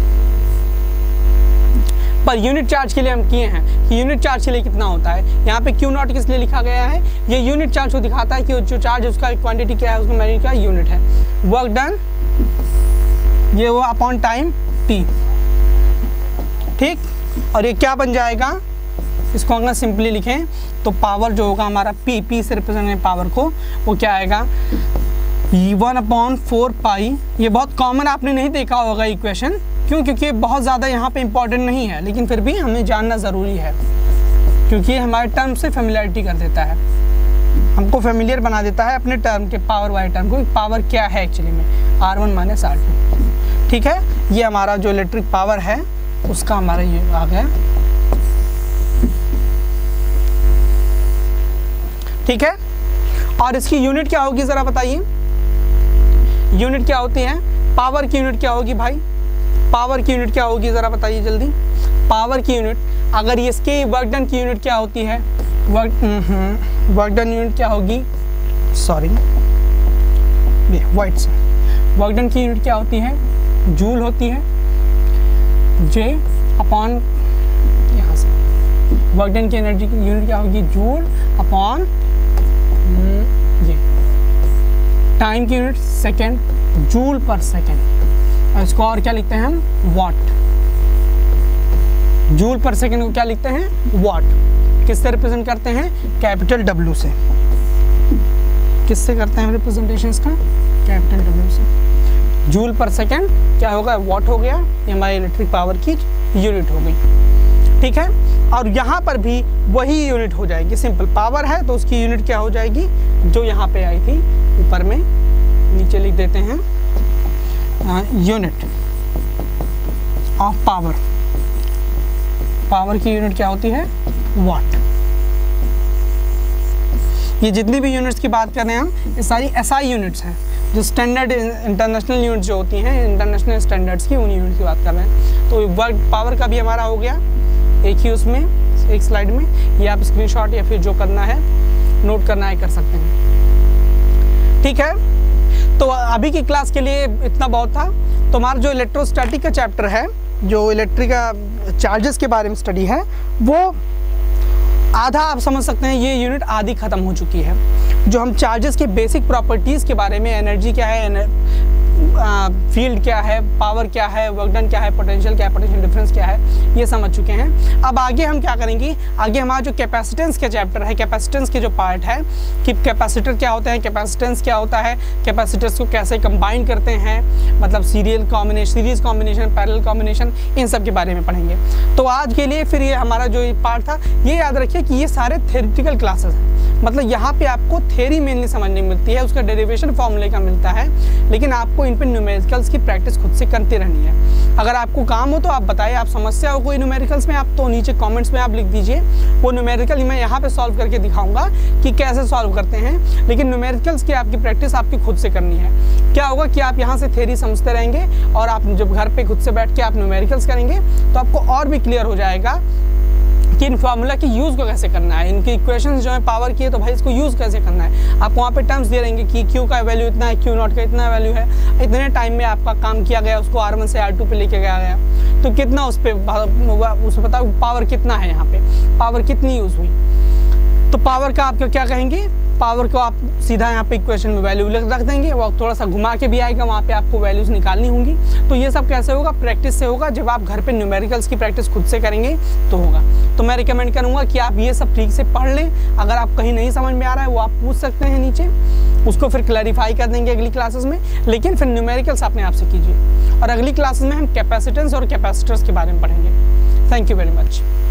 पर यूनिट चार्ज के लिए हम किए हैं कि यूनिट चार्ज के लिए कितना होता है, यहाँ पे क्यू नॉट किस लिए लिखा गया है, ये यूनिट चार्ज को दिखाता है कि जो चार्ज उसका क्वांटिटी क्या है, उसका मैग्नीट्यूड क्या यूनिट है। वर्क डन ये वो अपॉन टाइम टी, ठीक, और ये क्या बन जाएगा, इसको अगर सिंपली लिखें तो पावर जो होगा हमारा पी, पी से रिप्रेजेंट करें पावर को, वो क्या आएगा, वन अपॉन फोर पाई। ये बहुत कॉमन आपने नहीं देखा होगा इक्वेशन, क्यों? क्योंकि ये बहुत ज़्यादा यहाँ पे इम्पोर्टेंट नहीं है, लेकिन फिर भी हमें जानना ज़रूरी है, क्योंकि ये हमारे टर्म से फेमिलियरिटी कर देता है, हमको फेमिलियर बना देता है अपने टर्म के, पावर वाले टर्म को। पावर क्या है एक्चुअली में? R one minus R two. ठीक है, ये हमारा जो इलेक्ट्रिक पावर है उसका हमारा ये आ गया। ठीक है, और इसकी यूनिट क्या होगी ज़रा बताइए, यूनिट क्या होती है? पावर की यूनिट क्या होगी भाई? पावर की यूनिट क्या होगी ज़रा बताइए जल्दी। पावर की यूनिट, अगर इसके वर्क डन की यूनिट क्या होती है? वर्क वर्क डन यूनिट क्या होगी? सॉरी वाइट से, वर्क डन की यूनिट क्या होती है? जूल होती है, जे अपॉन यहाँ से। वर्क डन की एनर्जी की यूनिट क्या होगी? जूल अपॉन ये। टाइम की यूनिट सेकेंड, जूल पर सेकेंड। और इसको और क्या लिखते हैं हम? वाट। जूल पर सेकेंड को क्या लिखते हैं? वाट। किससे रिप्रेजेंट करते हैं? कैपिटल डब्ल्यू से। किससे करते हैं रिप्रेजेंटेशन का? कैपिटल डब्ल्यू से। जूल पर सेकेंड क्या होगा? वाट हो गया, ये हमारी इलेक्ट्रिक पावर की यूनिट हो गई। ठीक है, और यहाँ पर भी वही यूनिट हो जाएगी। सिंपल पावर है तो उसकी यूनिट क्या हो जाएगी? जो यहाँ पे आई थी ऊपर में, नीचे लिख देते हैं यूनिट ऑफ पावर। पावर की यूनिट क्या होती है? वाट। ये जितनी भी यूनिट्स की बात कर रहे हैं हम, ये सारी एसआई यूनिट्स हैं, जो स्टैंडर्ड इंटरनेशनल यूनिट्स जो होती हैं, इंटरनेशनल स्टैंडर्ड्स की, उन यूनिट की बात कर रहे हैं। तो वर्क पावर का भी हमारा हो गया एक ही उसमें, एक स्लाइड में। ये आप स्क्रीनशॉट या फिर जो करना है, नोट करना है, कर सकते हैं। ठीक है, तो अभी की क्लास के लिए इतना बहुत था। तो हमारा जो इलेक्ट्रोस्टैटिक का चैप्टर है, जो इलेक्ट्रिक चार्जेस के बारे में स्टडी है, वो आधा आप समझ सकते हैं, ये यूनिट आधी ख़त्म हो चुकी है। जो हम चार्जेस के बेसिक प्रॉपर्टीज़ के बारे में, एनर्जी क्या है, फील्ड क्या है, पावर क्या है, वर्क डन क्या है, पोटेंशियल क्या है, पोटेंशियल डिफरेंस क्या है, ये समझ चुके हैं। अब आगे हम क्या करेंगे? आगे हमारा जो कैपेसिटेंस का चैप्टर है, कैपेसिटेंस के जो पार्ट है कि कैपेसिटर क्या होते हैं, कैपेसिटेंस क्या होता है, कैपेसिटर्स को कैसे कंबाइन करते हैं, मतलब serial combination, series combination, parallel combination, इन सब के बारे में पढ़ेंगे। तो आज के लिए फिर ये हमारा जो पार्ट था, ये याद रखिए कि ये सारे थ्योरेटिकल क्लासेस हैं, मतलब यहाँ पे आपको थ्योरी मेनली समझने मिलती है, उसका डेरिवेशन फॉर्मूले का मिलता है, लेकिन आपको इन पे न्यूमेरिकल्स की प्रैक्टिस खुद से करते रहनी है। अगर आपको काम हो तो आप बताइए, आप समस्या हो कोई न्यूमेरिकल्स में, आप तो नीचे कमेंट्स में आप लिख दीजिए। वो न्यूमेरिकल मैं यहाँ पे सॉल्व करके दिखाऊंगा कि कैसे सॉल्व करते हैं, लेकिन न्यूमेरिकल्स की आपकी प्रैक्टिस आपकी खुद से करनी है। क्या होगा कि आप यहाँ से थ्योरी समझते रहेंगे और आप जब घर पे खुद से बैठ के आप न्यूमेरिकल्स करेंगे तो आपको और भी क्लियर हो जाएगा कि इन फार्मूला की यूज़ को कैसे करना है। इनकी इक्वेशंस जो है पावर की है, तो भाई इसको यूज़ कैसे करना है। आपको वहाँ पे टर्म्स दे रहेंगे कि क्यू का वैल्यू इतना है, क्यू नॉट का इतना वैल्यू है, इतने टाइम में आपका काम किया गया, उसको आर वन से आर टू पे लेके गया गया, तो कितना उस पर उसमें पता पावर कितना है, यहाँ पे पावर कितनी यूज़ हुई। तो पावर का आपको क्या कहेंगे? पावर को आप सीधा यहाँ पे इक्वेशन में वैल्यू रख देंगे, वो थोड़ा सा घुमा के भी आएगा, वहाँ पे आपको वैल्यूज निकालनी होंगी। तो ये सब कैसे होगा? प्रैक्टिस से होगा। जब आप घर पे न्यूमेरिकल्स की प्रैक्टिस खुद से करेंगे तो होगा। तो मैं रिकमेंड करूँगा कि आप ये सब ठीक से पढ़ लें। अगर आप कहीं नहीं समझ में आ रहा है, वो आप पूछ सकते हैं नीचे, उसको फिर क्लैरिफाई कर देंगे अगली क्लासेस में, लेकिन फिर न्यूमेरिकल्स अपने आप से कीजिए। और अगली क्लासेस में हम कैपेसिटेंस और कैपेसिटर्स के बारे में पढ़ेंगे। Thank you very much.